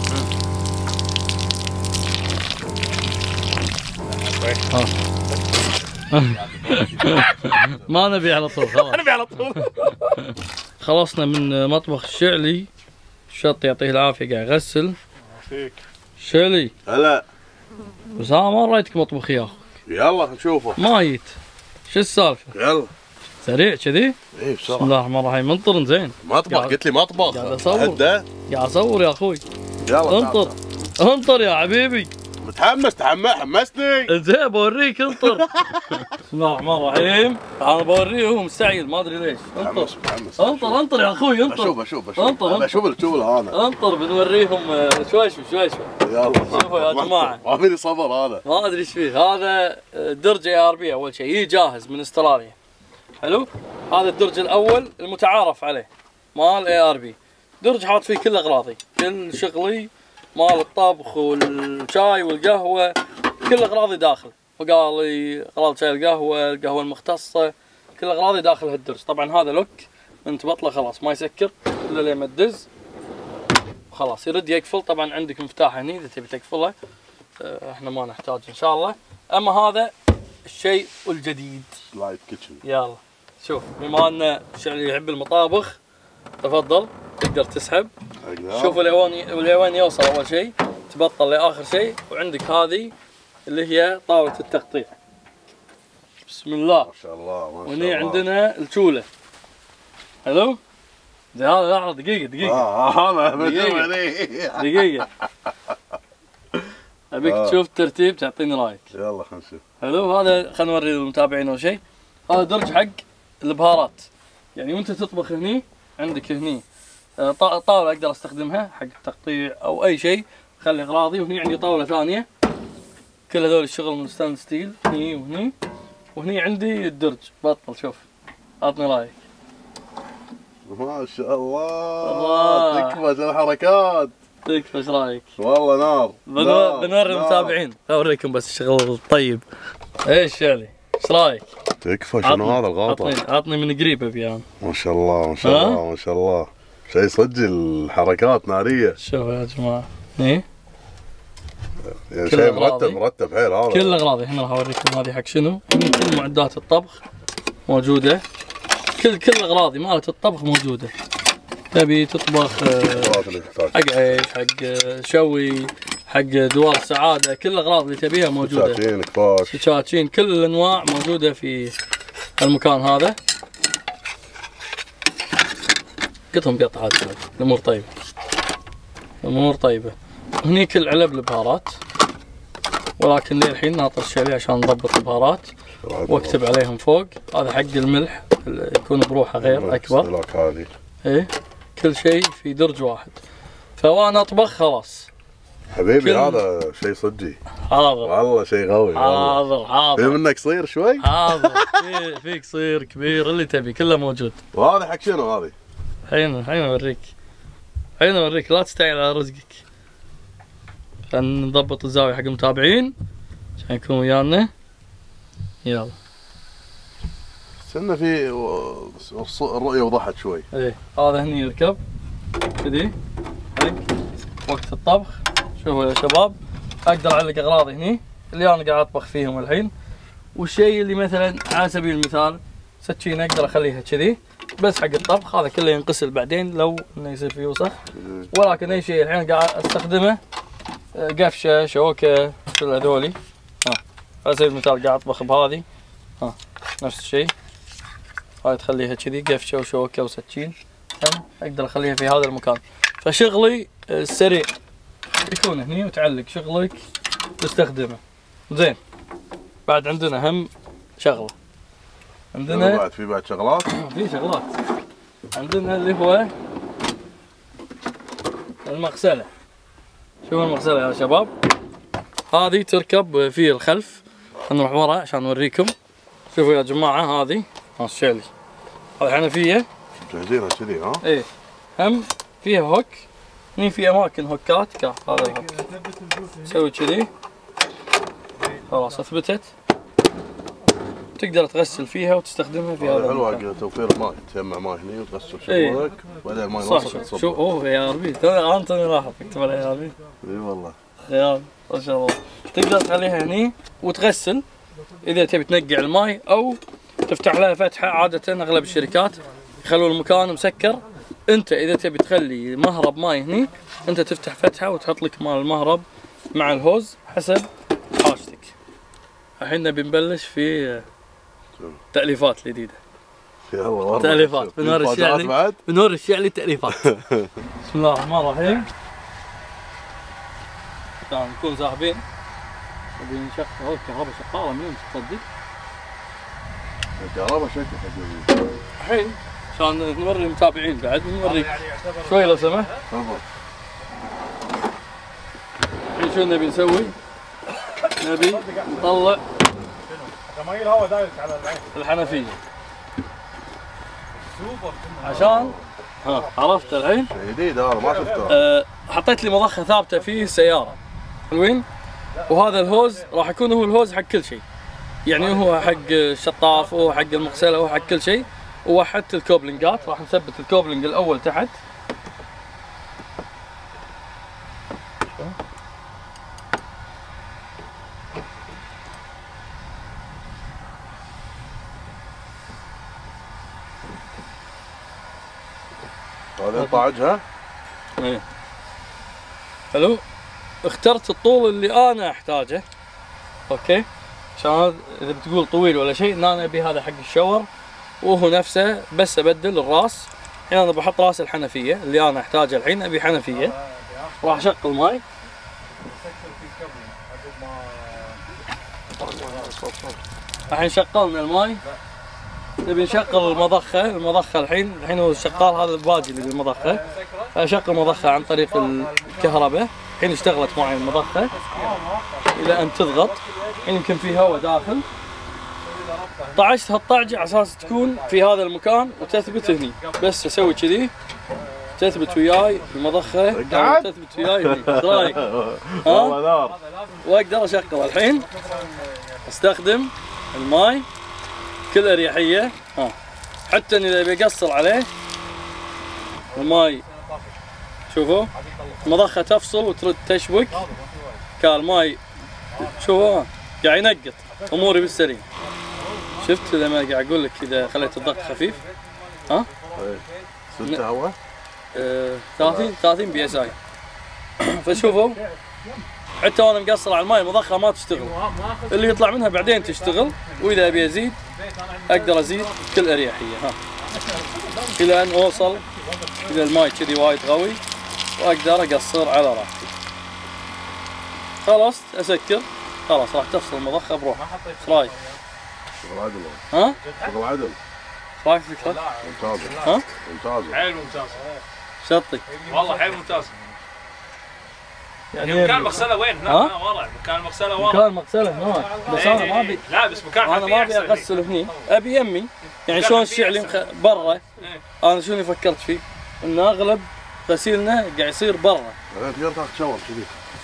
ما نبي على طول خلاص. نبي على طول. خلصنا من مطبخ الشعلي. الشط يعطيه العافية قاعد يغسل. فيك شعلي هلا. بس ها ما رايتك مطبخ يا اخو. يلا نشوفه. ما جيت. شو السالفة؟ يلا سريع كذي؟ اي بسم بسرعه. الله الرحمن الرحيم. انطر زين. مطبخ قلت لي مطبخ. قاعد أصور. هدا. قاعد اصور يا اخوي. يلا انطر انطر يا حبيبي. متحمس حمسني. زين بوريك انطر. بسم الله الرحمن الرحيم. انا بوريه هو مستعجل ما ادري ليش. انطر متحمس. انطر يا اخوي انطر. اشوف انطر. اشوف انا. انطر بنوريهم شوي. يلا شوفوا يا جماعة. ما فيني صبر هذا. ما ادري ايش فيه. هذا درج ARB اول شيء، يجي جاهز من استراليا. حلو؟ هذا الدرج الاول المتعارف عليه مال ARB. درج حاط فيه كل اغراضي، كل شغلي مال الطبخ والشاي والقهوه، كل اغراضي داخل. وقالي اغراض شاي القهوه المختصه، كل اغراضي داخل هالدرج. طبعا هذا لوك من تبطله خلاص ما يسكر الا لما تدز خلاص يرد يقفل. طبعا عندك مفتاح هني اذا تبي تقفله، احنا ما نحتاج ان شاء الله. اما هذا الشيء الجديد لايت كيتشن. يلا شوف، بما ان شعلي يحب المطابخ تفضل تقدر تسحب. شوف اليوان يوصل اول شيء تبطل لاخر شيء. وعندك هذه اللي هي طاولة التقطيع. بسم الله ما شاء الله ما شاء الله. وهني عندنا الشولة. حلو؟ زي هذا لحظة دقيقة هذا دقيقة ابيك تشوف الترتيب تعطيني رايك. يلا خلينا نشوف. حلو. هذا خلينا نوري للمتابعين اول شيء. هذا درج حق البهارات، يعني وانت تطبخ هني عندك هني طاولة اقدر استخدمها حق التقطيع او اي شيء، خلي اغراضي. وهني عندي طاولة ثانية كل هذول الشغل من ستانلس ستيل هني وهني. وهني عندي الدرج بطل. شوف اعطني رايك. ما شاء الله الله. تكفى الحركات. تكفى ايش رايك؟ والله نار. بنوري المتابعين. اوريكم بس الشغل الطيب. ايش يعني؟ ايش رايك؟ تكفى شنو هذا الغاطة؟ عطني من قريب ابي انا. ما شاء الله ما شاء الله ما شاء الله. شيء صدق الحركات نارية. شوفوا يا جماعة. ايه يعني شيء مرتب حيل هذا. كل اغراضي. الحين راح اوريكم هذه حق شنو. كل معدات الطبخ موجودة. كل اغراضي مالت الطبخ موجودة. تبي تطبخ حق عيش، حق شوي، حق دوار السعادة، كل الاغراض اللي تبيها موجودة. سكاكين، كفاش، سكاكين، كل الانواع موجودة في المكان هذا. قطهم قطعات. الامور طيبة. الامور طيبة. هني كل علب البهارات، ولكن للحين ناطر الشعلي عشان نضبط البهارات واكتب عليهم فوق. هذا حق الملح يكون بروحه غير اكبر. ايه كل شيء في درج واحد. فوانا اطبخ خلاص حبيبي هذا شيء صدقي. حاضر والله شيء قوي. حاضر في منك قصير شوي؟ حاضر. في قصير كبير اللي تبي كله موجود. وهذا حق شنو هذه؟ الحين اوريك. لا تستعجل على رزقك. خلينا نضبط الزاوية حق المتابعين عشان يكونوا ويانا. يلا. استنى في الرؤية وضحت شوي. ايه هذا هني يركب كذي حق وقت الطبخ. شوفوا يا شباب اقدر اعلق اغراضي هني اللي انا قاعد اطبخ فيهم الحين. والشيء اللي مثلا على سبيل المثال سكينة اقدر اخليها كذي بس حق الطبخ. هذا كله ينغسل بعدين لو انه يصير فيه وسخ. ولكن اي شيء الحين قاعد استخدمه قفشه، شوكه، كل هذولي. على سبيل المثال قاعد اطبخ بهذه. نفس الشيء. هاي تخليها كذي قفشه وشوكه وسكين. اقدر اخليها في هذا المكان. فشغلي سريع يكون هني وتعلق شغلك تستخدمه. زين. بعد عندنا هم شغله. عندنا في بعد شغلات؟ في شغلات. عندنا اللي هو المغسله. شوفوا المغسله يا شباب. هذه تركب في الخلف. نروح ورا عشان نوريكم. شوفوا يا جماعه هذه الشعلي. هذه حنفيه جاهزينها كذي ها؟ ايه. هم فيها هوك. هني في اماكن هوكات. هذا الهوك تسوي كذي خلاص اثبتت. تقدر تغسل فيها وتستخدمها في هذا. حلوه حق توفير الماء. تجمع ماء هني وتغسل شغلك وبعدين الماء يوصل تصب. شوف اوه يا ربي انتوني لاحظ اكتب عليها يا ربي. اي والله خيال ما شاء الله. تقدر تخليها هني وتغسل اذا تبي تنقع الماء او تفتح لها فتحه. عاده اغلب الشركات يخلون المكان مسكر. انت اذا تبي تخلي مهرب ماي هني انت تفتح فتحه وتحط لك مال المهرب مع الهوز حسب حاجتك. الحين نبي نبلش في تأليفات جديدة. يلا تأليفات. بنوري الشعلي تأليفات. بسم الله الرحمن الرحيم. عشان نكون ساحبين نبي نشغل. هو الكهرباء شغالة من تصدق؟ الكهرباء شكل الحين عشان نوري المتابعين بعد نوريك شوي لو سمحت. الحين شو نبي نسوي؟ نبي نطلع تمايل هواء دايركت على العين الحنفية عشان عرفت الحين؟ جديد هذا ما شفته. حطيت لي مضخة ثابتة في السيارة. حلوين؟ وهذا الهوز راح يكون هو الهوز حق كل شيء. يعني هو حق الشطاف وهو حق المغسلة وهو حق كل شيء. ووحدت الكوبلنجات. راح نثبت الكوبلنج الأول تحت. هذا طاعجها؟ ايه حلو. اخترت الطول اللي انا احتاجه. اوكي عشان اذا بتقول طويل ولا شيء ان انا ابي هذا حق الشاور وهو نفسه بس ابدل الراس. الحين انا بحط راس الحنفيه اللي انا احتاجه. الحين ابي حنفيه راح اشغل ماي. الحين شغلنا الماي. نبي نشغل المضخة الحين هو الشغال هذا الباقي اللي بالمضخة. فاشغل المضخة عن طريق الكهرباء. الحين اشتغلت معي المضخة إلى أن تضغط. الحين يمكن في هواء داخل. طعشت هالطعجة على اساس تكون في هذا المكان وتثبت هني، بس اسوي كذي تثبت وياي المضخة تثبت وياي هني، ايش رايك؟ ها؟ واقدر اشغل الحين استخدم الماي بكل اريحية. ها حتى اني اذا بقصر عليه الماي شوفوا المضخة تفصل وترد تشبك كالماي شوفوا قاعد ينقط اموري بالسريع. شفت لما قاعد اقول لك اذا خليت الضغط خفيف ها؟ 6 هواء 30 بي اس اي. فشوفوا حتى وانا مقصر على الماي المضخه ما تشتغل، اللي يطلع منها بعدين تشتغل، واذا ابي ازيد اقدر ازيد بكل اريحيه. ها الى ان اوصل الى الماي كذي وايد قوي واقدر اقصر على راحتي. خلصت اسكر خلاص راح تفصل المضخه بروحها. ايش رايك؟ شغل عدل. ها؟ شغل عدل. ايش رايك فكرة؟ ممتازة. ها؟ حلو ممتاز. شطي. والله حلو ممتاز. يعني مكان المغسله وين؟ هناك ورا مكان المغسله ورا. مكان المغسله هناك، بس انا ما ابي. لا بس مكان انا ما ابي اغسل هني، ابي يمي. يعني شلون الشعلي برا. انا شنو فكرت فيه؟ ان اغلب غسيلنا قاعد يصير برا. تقدر تاخذ شاور كذي.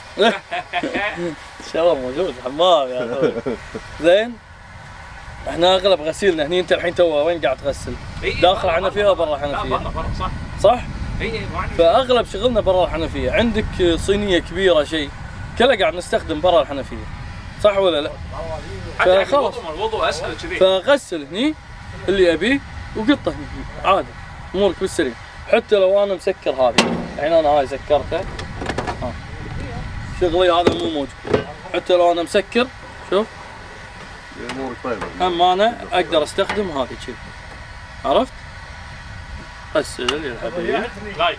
الشاور موجود حمام يا اخوي. زين احنا اغلب غسيلنا هني، انت الحين تو وين قاعد تغسل؟ داخل حنفيه وبرا حنفيه؟ برا صح. صح؟ فاغلب شغلنا برا الحنفيه، عندك صينيه كبيره شيء كله قاعد نستخدم برا الحنفيه. صح ولا لا؟ فخلاص الوضوء اسهل كذي. فغسل هني اللي ابيه وقطه هني عادي امورك بالسريع. حتى لو انا مسكر هذه، الحين انا هاي سكرتها شغلي هذا مو موجود. حتى لو انا مسكر شوف امورك طيبه. هم انا اقدر استخدم هذه كذي. عرفت؟ غسل يا حبيبي. لايك.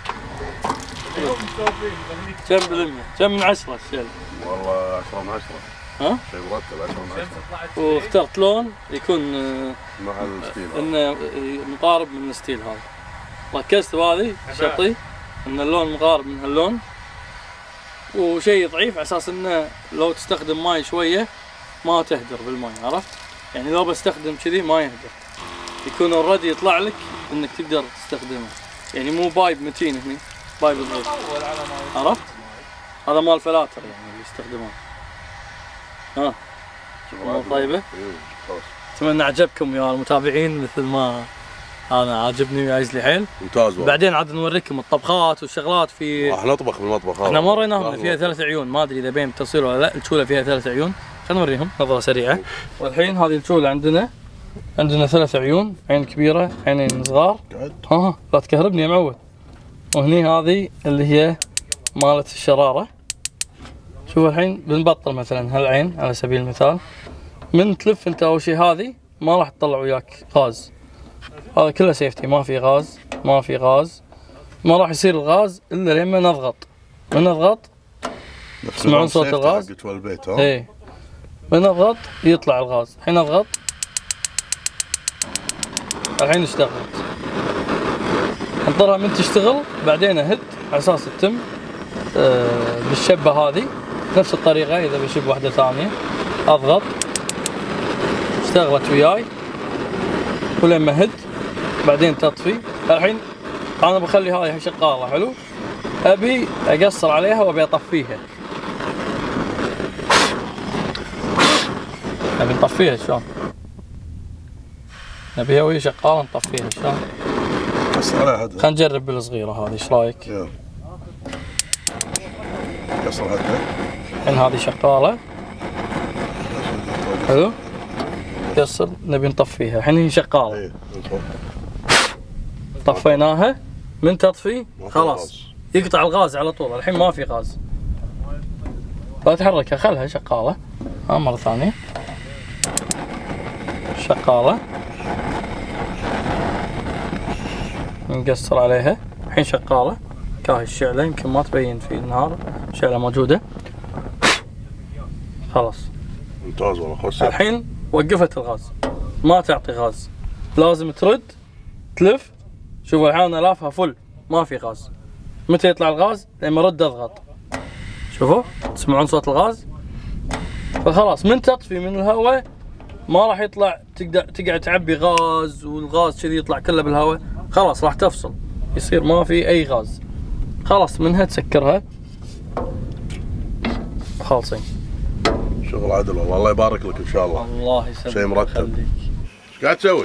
كم بالمية؟ كم من 10 الشيء؟ والله 10 من 10. ها؟ شيء مرتب 10 من 10. واخترت لون يكون مع الستيل. انه مقارب من الستيل هذا. ركزت بهذه شطي ان اللون مقارب من هاللون، وشيء ضعيف على اساس انه لو تستخدم ماي شويه ما تهدر بالماي. عرفت؟ يعني لو بستخدم كذي ما يهدر، يكون اوريدي يطلع لك انك تقدر تستخدمه. يعني مو بايب متين هني، بايب ضعيف. عرفت؟ هذا مال فلاتر يعني اللي يستخدمونه. ها امور طيبه؟ اتمنى عجبكم يا المتابعين مثل ما انا عاجبني ويعز لي حيل. ممتاز والله. بعدين عاد نوريكم الطبخات والشغلات في. راح نطبخ بالمطبخ هذا. احنا ما وريناهم فيها 3 عيون، ما ادري اذا بين تصوير ولا لا. الشوله فيها 3 عيون، خلينا نوريهم نظره سريعه. والحين هذه الشوله عندنا 3 عيون، عين كبيره عينين صغار. ها لا تكهربني يا معود. وهني هذه اللي هي مالت الشراره. شوف الحين بنبطل مثلا هالعين على سبيل المثال، من تلف انت اول شيء هذه ما راح تطلع وياك غاز. هذا كله سيفتي، ما في غاز ما في غاز، ما راح يصير الغاز الا لما نضغط. من نضغط تسمعون صوت الغاز؟ ايه من نضغط يطلع الغاز. الحين اضغط الحين اشتغلت. انطرها من تشتغل بعدين اهد على اساس تتم بالشبه هذه نفس الطريقه. اذا بشب واحده ثانيه اضغط اشتغلت وياي ولما هد بعدين تطفي. الحين انا بخلي هاي شغاله حلو، ابي اقصر عليها وابي اطفيها. ابي نطفيها شلون؟ نبيها وهي شغاله نطفيها شلون؟ قصر عليها هدها. خلينا نجرب بالصغيره هذه، ايش رايك؟ يلا قصر هدها. الحين هذه شغاله حلو، قصر نبي نطفيها. الحين هي شغاله. ايه طفيناها، من تطفي خلاص يقطع الغاز على طول. الحين ما في غاز، لا تحركها خلها شغاله. ها مره ثانيه شغاله، نقصر عليها. الحين شغاله كاهي الشعله، يمكن ما تبين في النهار الشعله موجوده. خلاص ممتاز والله. خوش. الحين وقفت الغاز، ما تعطي غاز، لازم ترد تلف. شوفوا الحين انا لافها فل ما في غاز. متى يطلع الغاز؟ لما ارد اضغط. شوفوا تسمعون صوت الغاز. فخلاص من تطفي من الهواء ما راح يطلع تقعد تعبي غاز والغاز كذي يطلع كله بالهواء، خلاص راح تفصل، يصير ما في اي غاز، خلاص منها تسكرها خالصين. شغل عدل والله، الله يبارك لك ان شاء الله. الله يسلمك. شيء مرتب. ايش قاعد تسوي؟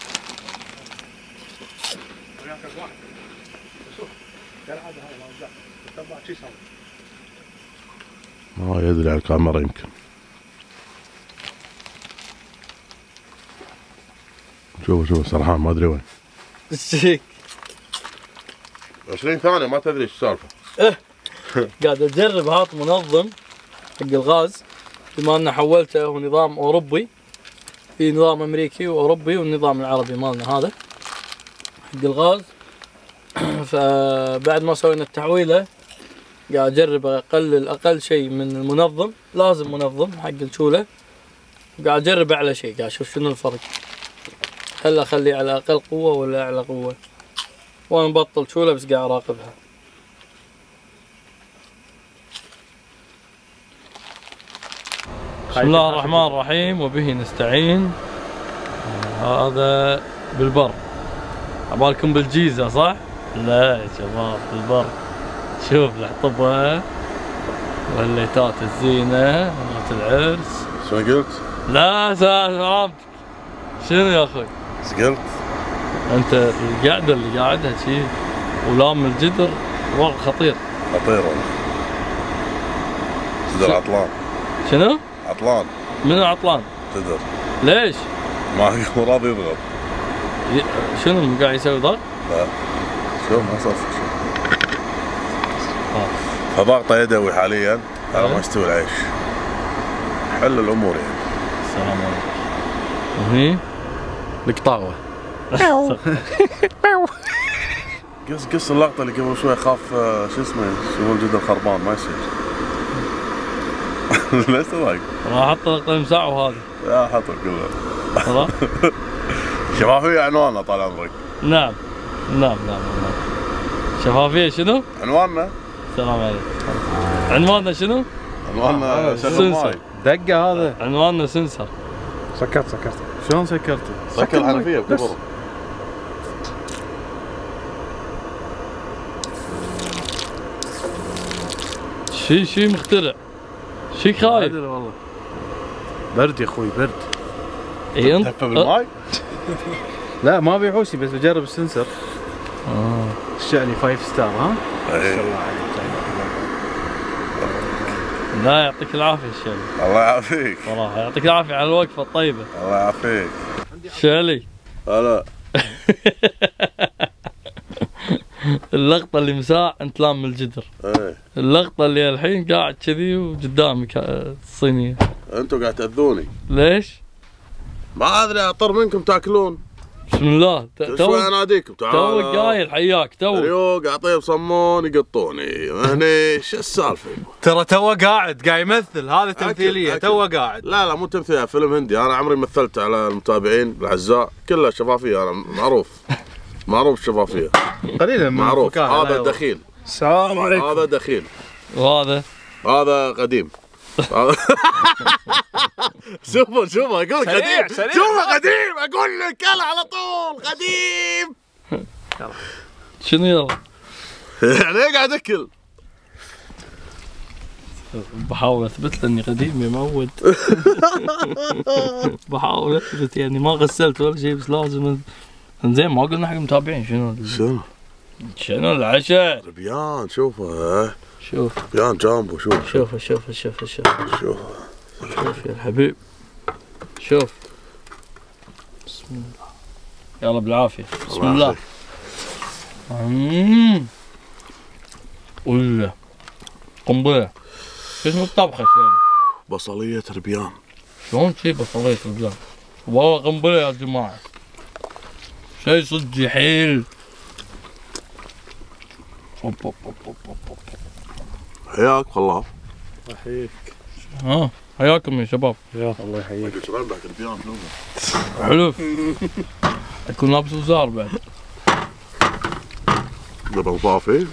ما يدري على الكاميرا يمكن. شوف سرحان ما ادري وين. ايش فيك؟ 20 ثانية ما تدري ايش السالفة. قاعد اجرب هات منظم حق الغاز، بما انه حولته هو نظام اوروبي، في نظام امريكي واوروبي والنظام العربي مالنا هذا حق الغاز. فبعد ما سوينا التحويله قاعد اجرب اقلل اقل شيء من المنظم، لازم منظم حق الشوله، قاعد اجرب اعلى شيء، قاعد اشوف شنو الفرق، هل اخليه على اقل قوه ولا اعلى قوه، وانا مبطل شوله بس قاعد اراقبها. بسم الله الرحمن الرحيم وبه نستعين. هذا بالبر، عبالكم بالجيزة صح؟ لا يا شباب بالبر. شوف الحطبة والليتات الزينة مالت العرس. شو قلت؟ لا سلامتك. شنو يا اخوي؟ ايش قلت؟ انت القعدة اللي قاعدها شي ولام الجدر وضع خطير. خطير والله. جدر عطلان. شنو؟ عطلان. منو عطلان؟ جدر. ليش؟ ما راضي يضغط. شنو قاعد يسوي ضغط؟ لا شوف ما صفق شوف. فضغطه يدوي حاليا على ما يستوي العيش. حل الامور يعني. السلام عليكم. وهني القطاوة. قص اللقطة اللي قبل شوي خاف شو اسمه شو الجدر خربان ما يصير. ليش سواك؟ راح احط لقطة المساع وهذه. يا حطه كله. خلاص؟ شفافية عنواننا طال عمرك. نعم. شفافية شنو؟ عنواننا. السلام عليكم. عنواننا شنو؟ عنواننا شغل ماي. دقة هذا. عنواننا سنسر. سكرت. شلون سكرته؟ سكر الحنفية بكبر. شي مخترع. شي خايف. والله. برد يا اخوي برد. اي انت تهفى بالماي؟ لا ما بيحوسي بس بجرب السنسر. الشأني 5 ستار ها؟ ما شاء الله عليك. لا يعطيك العافية الشالي. الله يعافيك. صراحة يعطيك العافية على الوقفة الطيبة. الله يعافيك. شالي. هلا. اللقطة اللي مساع انت لام الجدر. ايه. اللقطة اللي الحين قاعد كذي وقدامك الصينية. انتم قاعد تاذوني. ليش؟ ما ادري اطر منكم تاكلون. بسم الله. شوي اناديكم تعالوا. توك قايل حياك توك. ريوق اعطيهم صمون يقطوني هني شو السالفه؟ ترى توه قاعد يمثل، هذا تمثيليه. توه قاعد. لا مو تمثيليه، فيلم هندي. انا عمري مثلت على المتابعين الاعزاء كلها شفافيه، انا معروف الشفافيه قليلا من معروف. هذا دخيل. السلام عليكم. هذا دخيل. وهذا قديم. شوفوا اقول قديم. شوفوا قديم اقول لك يلا على طول قديم. شنو يلا؟ يعني قاعد اكل. بحاول اثبت له اني قديم يا معود. بحاول اثبت يعني ما غسلت ولا شيء، بس لازم زين. ما قلنا حق المتابعين شنو العشاء؟ ربيان شوفه. شوف ربيان جامبو. شوف يا الحبيب. شوف. بسم الله. يلا بالعافية. بسم الله. ولا قنبلة. شو اسمه الطبخة شلون؟ بصلية ربيان. شلون شي بصلية ربيان؟ والله قنبلة يا جماعة. شي صدق حيل. حياك خلاص. يحييك. حياكم يا شباب. الله يحييك. حلو. يكون لابس وزار بعد. قبل طافي.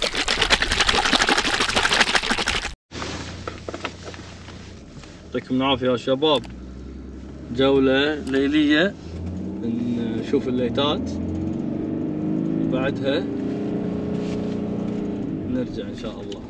يعطيكم العافية يا شباب. جولة ليلية نشوف الليتات وبعدها نرجع ان شاء الله.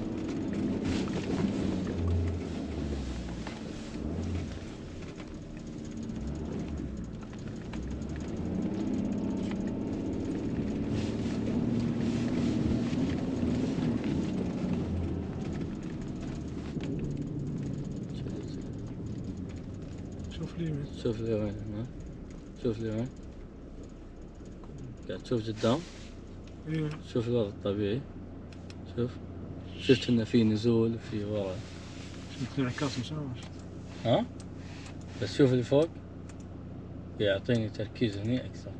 شوف لي وين. شوف لي وين، شوف لي وين، قاعد تشوف قدام. ايوه شوف الوضع الطبيعي، شفت انه في نزول في ورا. شفت انعكاس مساوي. ها؟ بس شوف اللي فوق يعطيني تركيز هني اكثر،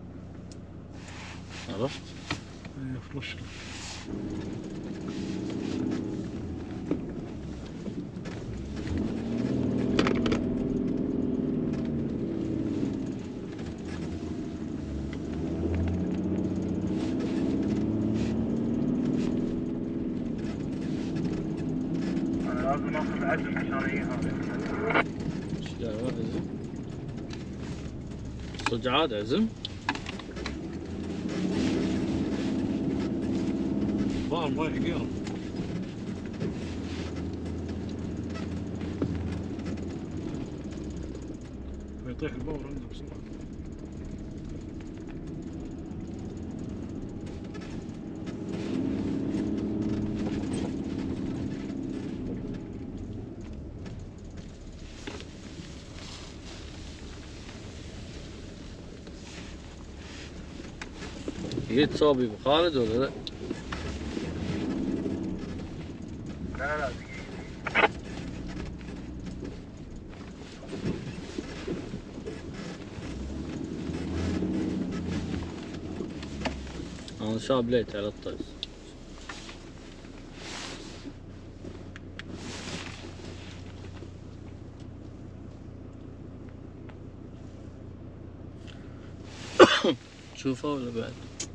عرفت؟ ايوه فلوش. لازم اخذ عزم عشان اجي هذا. ايش دعوة عزم؟ صدق عاد عزم؟ ظهر ماي حقيره. يطيح الباور عنده بسرعه. جيت صوبي ابو خالد ولا لا؟ لا دقيقة. انا شاب ليت على الطيس. تشوفه ولا بعد؟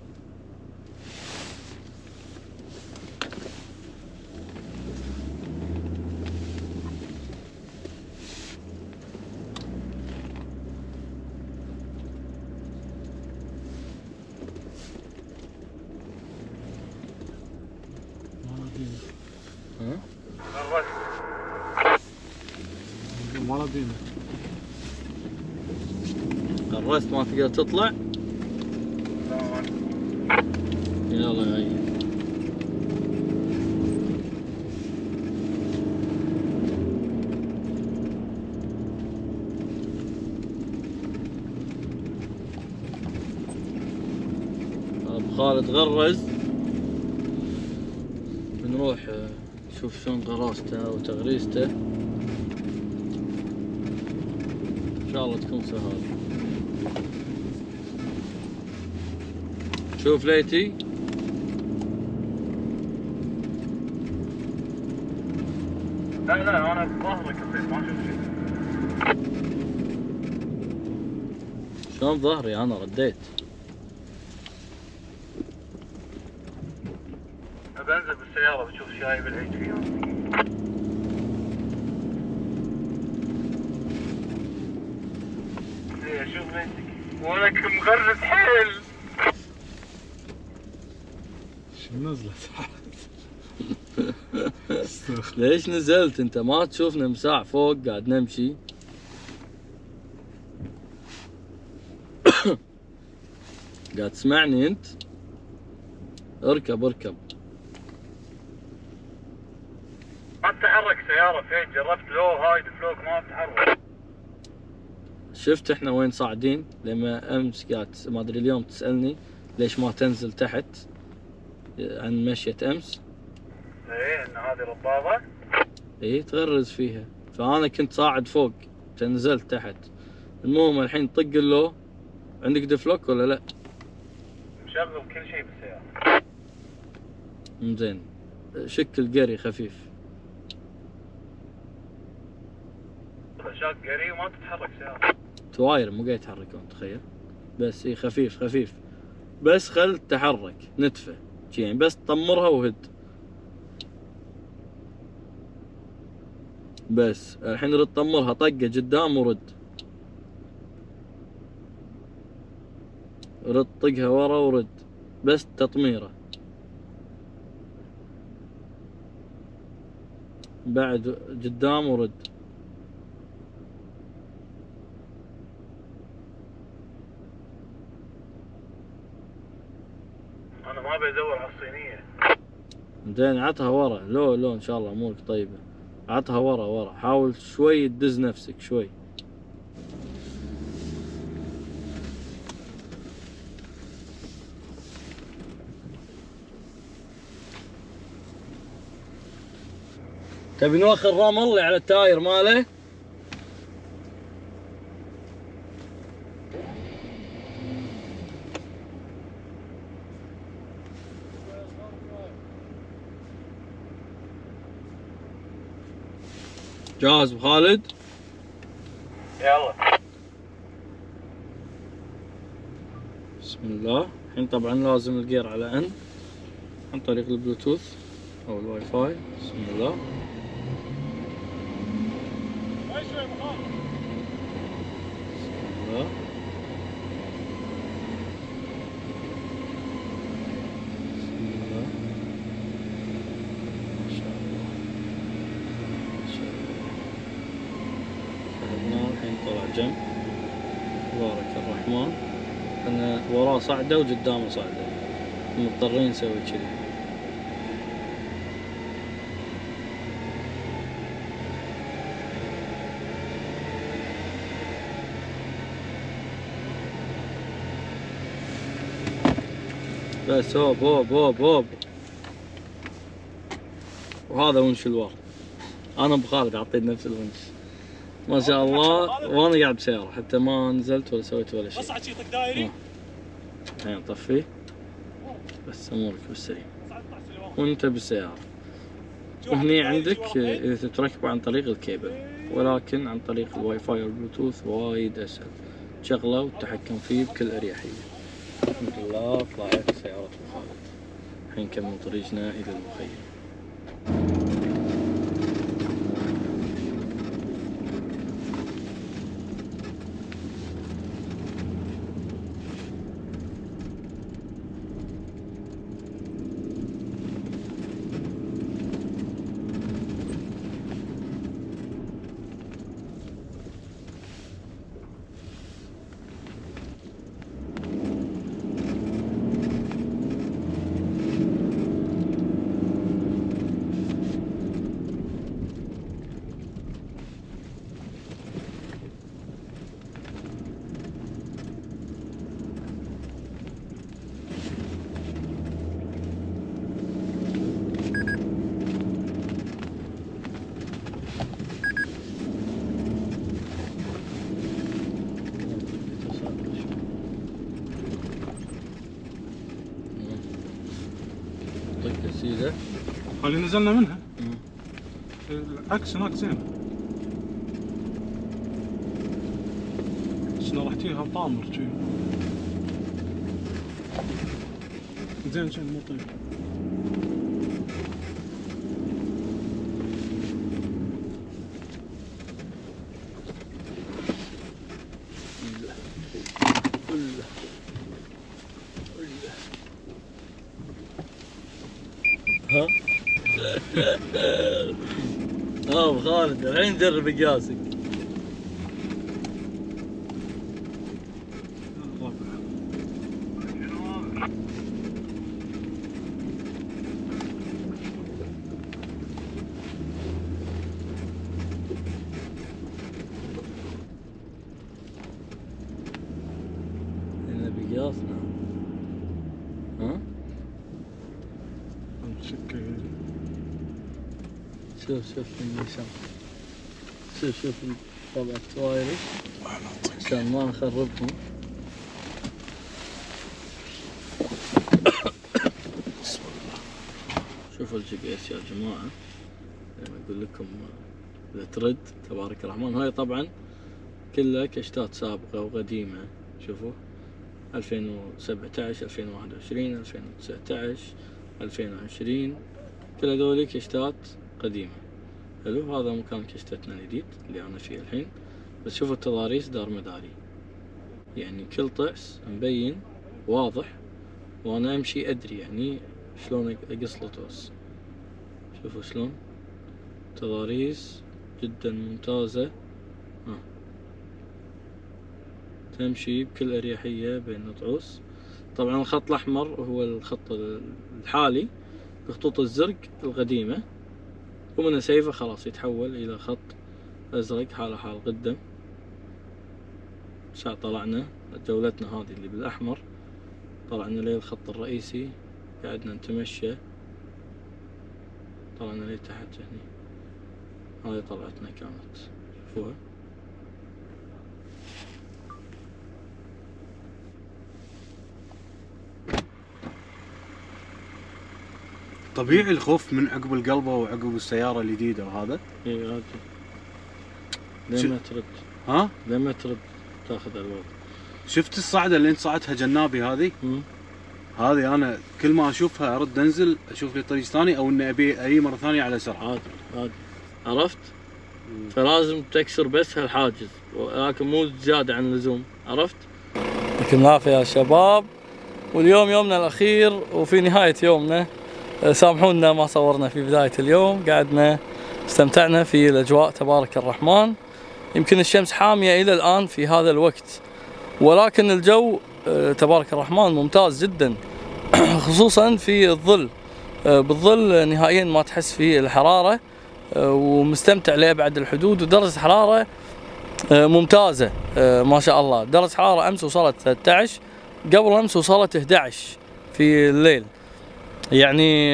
ها؟ ما له دينه. الرست ما تقدر تطلع؟ يلا يا ابو خالد غرز، بنروح نشوف شلون غراسته وتغريسته، ان شاء الله تكون سهله. شوف ليتي لا انا بظهرك ما اشوف شيء. شلون ظهري؟ انا رديت. بنزل بالسيارة بشوف شايب العيد فيها. شوف بنتك ولك مغرد حيل. شو نزلت؟ ليش نزلت؟ انت ما تشوفنا مساع فوق قاعد نمشي؟ قاعد تسمعني انت؟ اركب ما تتحرك سيارة فين؟ جربت لو هايد فلوك ما تتحرك. شفت احنا وين صاعدين؟ لما امس قاعد ما ادري اليوم تسالني ليش ما تنزل تحت عن مشية امس؟ ايه ان هذه رباضة؟ ايه تغرز فيها، فانا كنت صاعد فوق تنزلت تحت. المهم الحين طق اللو. عندك دفلوك ولا لا؟ مشغل كل شيء بالسيارة. زين، شك القري خفيف. شاك قري وما تتحرك سيارة. تواير مو قاعد يتحركون تخيل. بس ايه خفيف بس خل تتحرك نتفه يعني، بس طمرها وهد. بس الحين رد طمرها طقه قدام ورد. رد طقها ورا ورد، بس تطميره. بعد قدام ورد. انا ما ابي ادور على الصينية. زين عطها ورا. لو ان شاء الله امورك طيبة. عطها ورا، حاول شوي تدز نفسك شوي. تبي نوخر رام الله على التاير ماله؟ جاهز ابو خالد؟ يلا. بسم الله. الحين طبعا لازم الجير على ان عن طريق البلوتوث او الواي فاي. بسم الله. بسم الله. الحين طلع جنب. تبارك الرحمن. احنا وراه صعده وقدامه صعده، مضطرين نسوي كذي. بس هوب. وهذا ونش الورا. انا ابو خالد اعطيت نفس الونش ما شاء الله، وانا قاعد بسيارة حتى ما نزلت ولا سويت ولا شيء. بس عشيطك دايري. الحين طفيه بس امورك بالسليم وانت بالسيارة. وهني عندك اذا تركبه عن طريق الكيبل، ولكن عن طريق الواي فاي والبلوتوث وايد اسهل. تشغله وتتحكم فيه بكل اريحية. الحمد لله طلعت سيارة ابو خالد. الحين نكمل طريقنا الى المخيم. سيدة اللي نزلنا منها. العكس هناك زين. شنو راح تجيها طامر شي. زين مو طيب. ها ابو خالد الحين جرب قياسك. هنا بقياسنا. ها شوف النيسان. شوف طبعة التوايري عشان ما نخربهم. شوفوا الجي بي اس يا جماعة. لما اقول لكم اذا ترد تبارك الرحمن. هاي طبعا كلها كشتات سابقة وقديمة. شوفوا 2017 2021 2019 2020 كل هذول كشتات قديمة. حلو. هذا مكان كشتتنا الجديد اللي انا فيه الحين. بس شوفوا التضاريس دار مداري، يعني كل طعس مبين واضح، وانا امشي ادري يعني شلون اقص الاتوس. شوفوا شلون تضاريس جدا ممتازة. تمشي بكل اريحية بين الرؤوس. طبعا الخط الاحمر هو الخط الحالي، بخطوط الزرق القديمة، ومن سيفه خلاص يتحول الى خط ازرق حال حال قدم. طلعنا جولتنا هذه اللي بالاحمر، طلعنا للخط الرئيسي، قعدنا نتمشى، طلعنا لتحت هني. هاي طلعتنا كانت، شوفوها. طبيعي الخوف من عقب القلبه وعقب السياره الجديده وهذا. اي عادي، لين ما ترد. ها؟ لين ما ترد تاخذ الوضع. شفت الصعده اللي انت صعدتها جنابي هذه؟ هذه انا كل ما اشوفها ارد انزل اشوف لي طريق ثاني، او اني ابي اي مره ثانيه على سرعه. عادي عرفت؟ فلازم تكسر بس هالحاجز، ولكن مو زياده عن اللزوم، عرفت؟ يعطيكم العافيه يا شباب، واليوم يومنا الاخير وفي نهايه يومنا. سامحونا ما صورنا في بدايه اليوم، قعدنا استمتعنا في الاجواء تبارك الرحمن. يمكن الشمس حاميه الى الان في هذا الوقت، ولكن الجو تبارك الرحمن ممتاز جدا، خصوصا في الظل. بالظل نهائيا ما تحس فيه الحراره، ومستمتع لأبعد الحدود، ودرجه حراره ممتازه ما شاء الله. درجه حراره امس وصلت 13، قبل امس وصلت 11 في الليل. يعني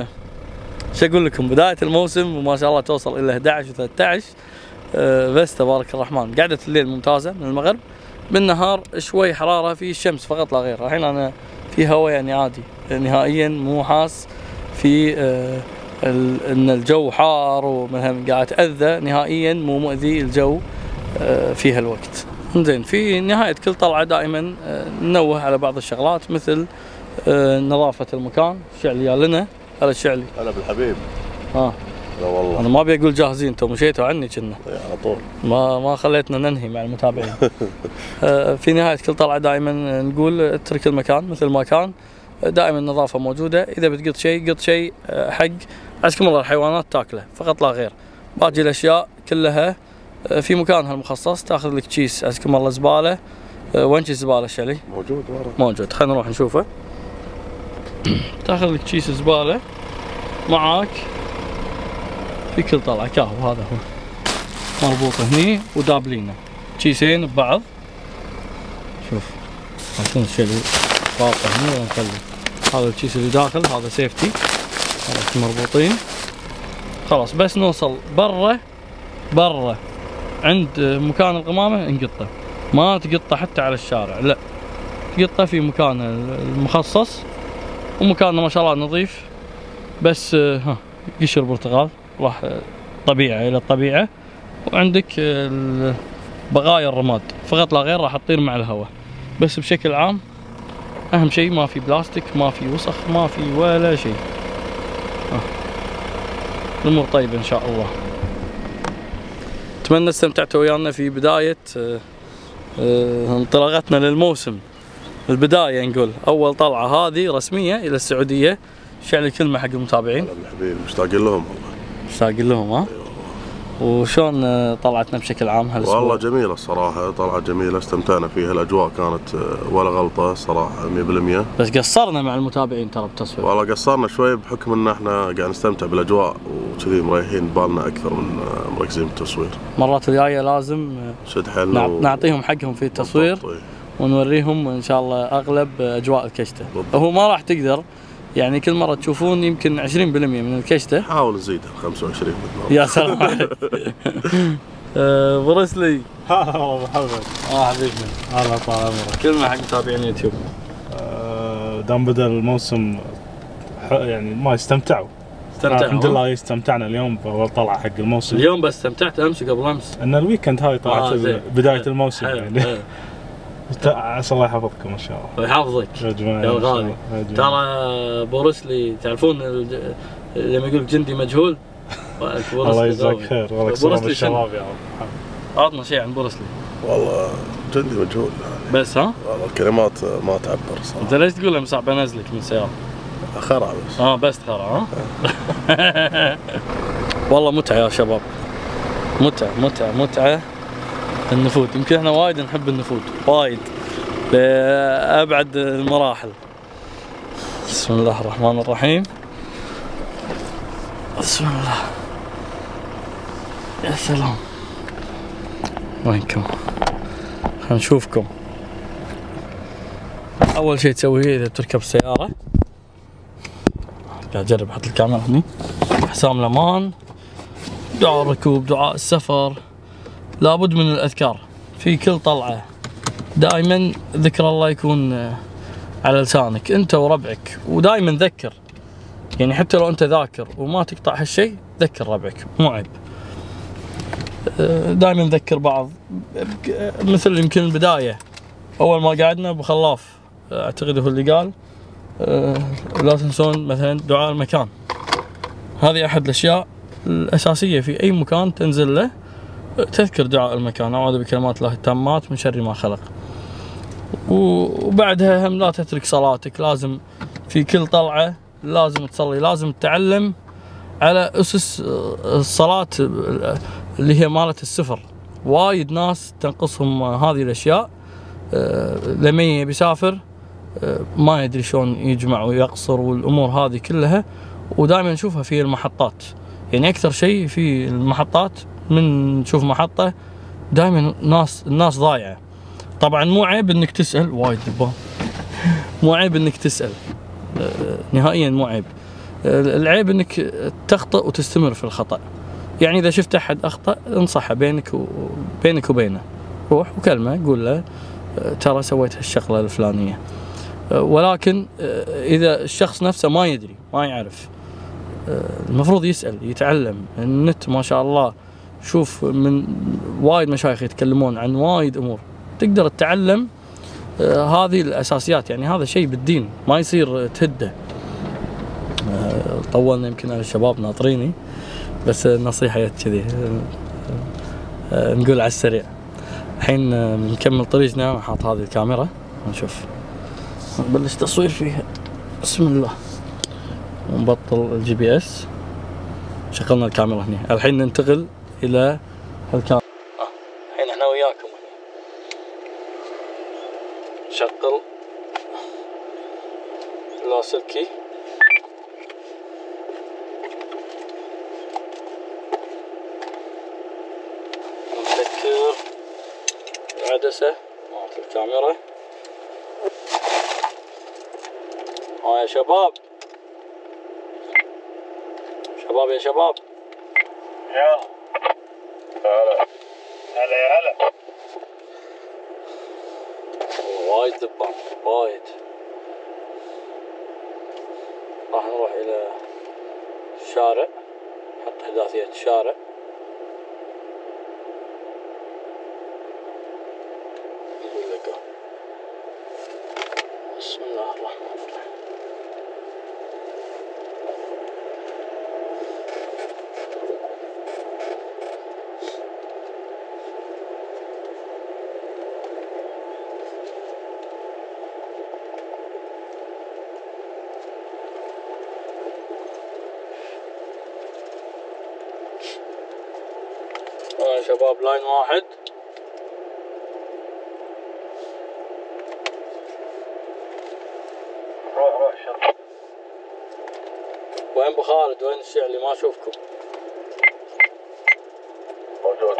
شو اقول لكم، بدايه الموسم وما شاء الله توصل الى 11 و13. بس تبارك الرحمن. قعده الليل ممتازه من المغرب، بالنهار شوي حراره في الشمس فقط لا غير. الحين انا في هواء يعني عادي نهائيا، مو حاس في ان الجو حار ومنهم قاعد اتاذى، نهائيا مو مؤذي الجو في هالوقت. زين، في نهايه كل طلعه دائما ننوه على بعض الشغلات، مثل نظافه المكان. الشعلي يالنا، هلا الشعلي. هلا بالحبيب. لا والله انا ما ابي اقول جاهزين، انتم مشيتوا عني كنا على طول، ما خليتنا ننهي مع المتابعين. في نهايه كل طلعه دائما نقول اترك المكان مثل ما كان، دائما النظافه موجوده. اذا بتقط شيء قط شيء حق عزكم الله الحيوانات تاكله فقط لا غير. باقي الاشياء كلها في مكانها المخصص. تاخذ لك كيس عزكم الله زباله. وين كيس زباله شعلي؟ موجود ورا. موجود، خلينا نروح نشوفه. تاخذ لك كيس زباله معاك في كل طلعه. كاهو هذا هو مربوط هني ودابلينه كيسين ببعض. شوف عشان الشيء رابطه هني ونخلي هذا الكيس اللي داخل، هذا سيفتي، هذا مربوطين. خلاص بس نوصل برا عند مكان القمامه نقطه، ما تقطه حتى على الشارع، لا تقطه في مكان المخصص، ومكاننا ما شاء الله نظيف. بس قشر برتقال راح طبيعه الى الطبيعه، وعندك بقايا الرماد فقط لا غير راح تطير مع الهواء. بس بشكل عام اهم شيء ما في بلاستيك، ما في وسخ، ما في ولا شيء. الامور طيبه ان شاء الله. اتمنى استمتعتوا ويانا في بدايه انطلاقتنا للموسم. البدايه نقول اول طلعه هذه رسميه الى السعوديه. شعلي كلمه حق المتابعين. هلا بالحبيب، مشتاقين لهم والله. مشتاقين لهم ها؟ وشون طلعتنا بشكل عام هالاسبوع؟ والله جميلة الصراحة، طلعة جميلة استمتعنا فيها، الأجواء كانت ولا غلطة صراحة 100%. بس قصرنا مع المتابعين ترى بتصوير. والله قصرنا شوي بحكم ان احنا قاعد نستمتع بالأجواء وكذي مريحين بالنا أكثر من مركزين بالتصوير. مرات الجاية لازم شد حيلنا نعطيهم حقهم في التصوير ونوريهم إن شاء الله أغلب أجواء الكشتة. هو ما راح تقدر يعني كل مرة تشوفون يمكن 20% من الكشتة. حاول نزيدها 25 يا سلام عليك. بروسلي. هلا والله محمد. حبيبنا. الله طال عمرك. كلمة حق متابعين يوتيوب. دام بدا الموسم يعني ما استمتعوا. الحمد لله استمتعنا اليوم بأول طلعة حق الموسم. اليوم بس استمتعت أمس وقبل أمس. إن الويكند هاي طلعت بداية الموسم يعني. عسى الله يحفظكم ان شاء الله. ويحفظك يا الغالي. ترى بروسلي تعرفون لما يقول جندي مجهول. الله يجزاك خير. والله يكسرهم الشباب يا رب. عطنا شيء عن بروسلي. والله جندي مجهول يعني. بس ها؟ والله الكلمات ما تعبر صراحة. انت ليش تقول لهم صعب بنزلك من السيارة؟ خرع بس. بس خرع ها؟ والله متعة يا شباب. متعة النفود. يمكن احنا وايد نحب النفود، وايد لأبعد المراحل. بسم الله الرحمن الرحيم. بسم الله. يا سلام. وينكم؟ خلينا نشوفكم. أول شيء تسويه إذا تركب السيارة، أجرب أحط الكاميرا هني. حسام الأمان، دعاء الركوب، دعاء السفر، لابد من الأذكار في كل طلعة. دائما ذكر الله يكون على لسانك أنت وربعك، ودائما ذكر، يعني حتى لو أنت ذاكر وما تقطع هالشيء ذكر ربعك، مو عيب. دائما نذكر بعض، مثل يمكن البداية أول ما قعدنا بخلاف أعتقد هو اللي قال لا تنسون مثلا دعاء المكان. هذه أحد الأشياء الأساسية في أي مكان تنزل له، تذكر دعاء المكان، أعوذ بكلمات الله التامات من شر ما خلق. وبعدها هم لا تترك صلاتك، لازم في كل طلعة لازم تصلي، لازم تتعلم على أسس الصلاة اللي هي مالة السفر. وايد ناس تنقصهم هذه الأشياء، لما يبي يسافر ما يدري شلون يجمع ويقصر والأمور هذه كلها. ودائما نشوفها في المحطات، يعني أكثر شيء في المحطات من نشوف محطة دائما الناس ضايعة. طبعا مو عيب انك تسأل، وايد دبان، مو عيب انك تسأل نهائيا، مو عيب. العيب انك تخطئ وتستمر في الخطأ. يعني اذا شفت احد اخطأ انصحه بينك وبينه، روح وكلمه قول له ترى سويت هالشغله الفلانيه. ولكن اذا الشخص نفسه ما يدري ما يعرف، المفروض يسأل يتعلم. النت ما شاء الله، شوف من وايد مشايخ يتكلمون عن وايد امور تقدر تتعلم هذه الاساسيات. يعني هذا شيء بالدين ما يصير تهده. طولنا يمكن على الشباب ناطريني، بس النصيحة كذي نقول على السريع. الحين نكمل طريقنا، حاط هذه الكاميرا ونشوف نبلش تصوير فيها. بسم الله. ونبطل الجي بي اس، شغلنا الكاميرا هنا. الحين ننتقل الى الكاميرا. الحين احنا وياكم نشغل اللاسلكي. نسكر العدسة مالت الكاميرا. ها يا شباب، يا شباب يلا. هلا يا هلا. وايد ذبان وايد. راح نروح الى الشارع، نحط احداثيات الشارع. نقول لك بسم الله الرحمن الرحيم. يا شباب لاين واحد. روح شط. وين ابو خالد؟ وين الشعلي؟ ما اشوفكم. موجود.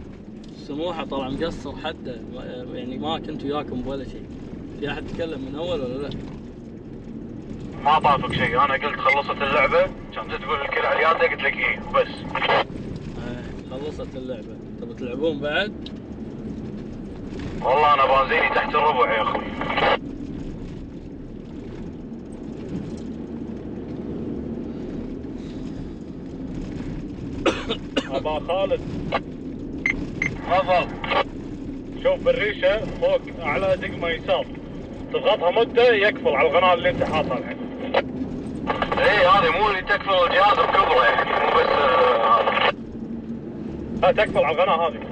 شفت سموحه طلع مقصر حده، يعني ما كنت وياكم بولا شيء. في احد تكلم من اول ولا لا؟ ما طافك شيء، انا قلت خلصت اللعبه، كنت تقول الكل عرياده قلت لك ايه وبس. خلصت اللعبه، تبي تلعبون بعد؟ والله انا بنزيني تحت الربع يا اخوي. ابا خالد تفضل. شوف بالريشه فوق اعلى دقمه يسار، تضغطها مده يقفل على القناه اللي انت حاطها الحين. ايه هذه مو اللي تكفل الجهاز بكبره يعني، مو بس هذا. لا تقفل على القناه هذه.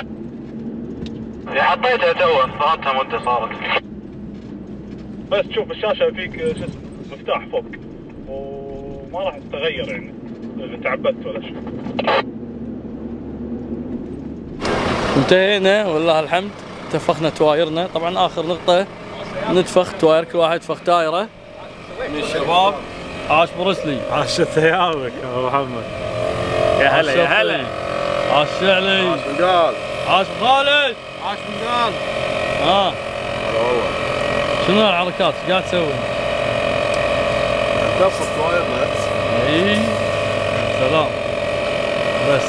اللي حطيتها توه، ضغطتها مده صارت. بس تشوف الشاشه فيك شو اسمه مفتاح فوق، وما راح تتغير يعني اذا تعبدت ولا شيء. انتهينا والله الحمد، تفخنا توايرنا. طبعا اخر نقطة نتفخ تواير، كل واحد يتفخ تايره من الشباب. عاش بروسلي، عاش ثيابك يا ابو محمد. يا هلا يا هلا. عاش شعلي، عاش بنقال، عاش خالد، عاش بنقال. ها هلا والله. شنو الحركات؟ ايش قاعد تسوي؟ نتفق توايرنا. اي سلام. بس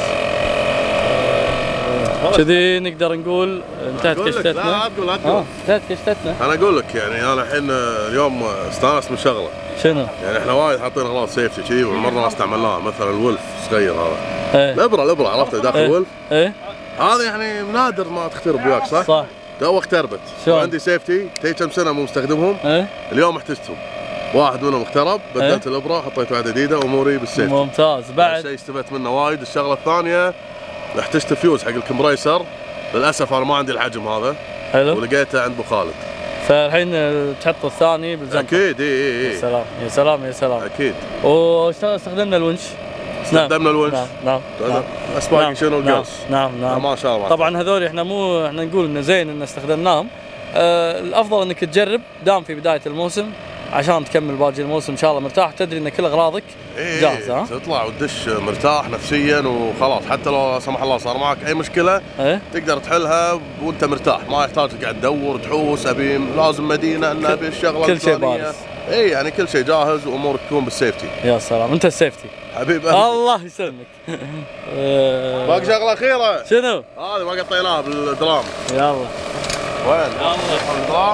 كذي نقدر نقول انتهت كشتتنا. لا تقول لا تقول. انتهت كشتتنا. انا اقول لك يعني انا الحين اليوم استانست من شغله. شنو؟ يعني احنا وايد حاطين اغراض سيفتي كذي والمره ما استعملناها، مثلا الولف صغير هذا. ايه الابره عرفت داخل ايه الولف. ايه هذا يعني نادر ما تخترب وياك صح؟ صح. توك تربت. شلون؟ عندي سيفتي تي كم سنه مو مستخدمهم. ايه اليوم احتجتهم. واحد منهم اخترب، بدلت الابره، حطيت واحده جديده، اموري بالسيفتي. ممتاز. بعد شيء استفدت منه وايد. الشغله الثانيه احتجت الفيوز حق الكمبريسر، للاسف انا ما عندي الحجم هذا. حلو. ولقيته عند ابو خالد. فالحين تحط الثاني بالزنقة. اكيد اي يا سلام يا سلام يا سلام. اكيد. واستخدمنا الونش. استخدمنا الونش. نعم. بس باقي شنو القلص؟ نعم. ما شاء الله. طبعا هذول احنا نقول انه زين ان استخدمناهم. الافضل انك تجرب دام في بدايه الموسم عشان تكمل باقي الموسم ان شاء الله مرتاح، تدري ان كل اغراضك جاهزه. تطلع وتدش مرتاح نفسيا وخلاص، حتى لو لا سمح الله صار معك اي مشكله تقدر تحلها وانت مرتاح، ما يحتاج قاعد تدور تحوس ابي لازم مدينه ان ابي الشغله كل شيء بارز. اي يعني كل شيء جاهز وامورك تكون بالسيفتي. يا سلام انت السيفتي حبيب الله يسلمك. باقي شغله اخيره. شنو؟ هذه ما قطيناها بالدرام. يلا وين؟ الدرام.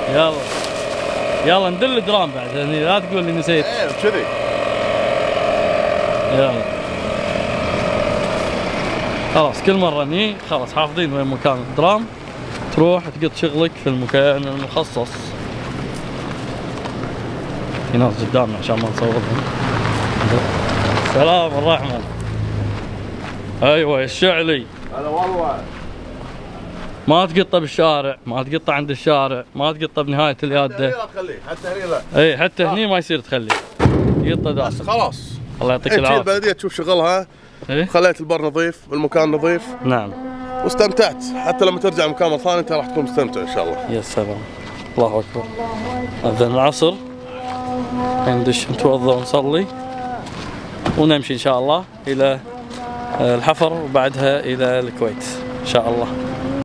يلا ندل الدرام بعد، يعني لا تقول لي نسيت. ايه كذي. يلا خلاص كل مرة ني خلاص حافظين وين مكان الدرام، تروح تقط شغلك في المكان المخصص. في ناس قدامنا عشان ما نصورهم. سلام الرحمة. ايوه يا الشعلي. هلا والله. ما تقطه بالشارع، ما تقطه عند الشارع، ما تقطه بنهاية اليادة. حتى هني لا تخليه، حتى هني لا. اي حتى هني ما يصير تخليه. قطه داخل. بس خلاص. الله يعطيك العافية. البلدية تشوف شغلها. ايه؟ خليت البر نظيف، المكان نظيف. نعم. واستمتعت، حتى لما ترجع مكان مرة ثانية انت راح تكون مستمتع ان شاء الله. يا سلام. الله اكبر. اذن العصر. ندش نتوضا ونصلي. ونمشي ان شاء الله الى الحفر وبعدها الى الكويت ان شاء الله.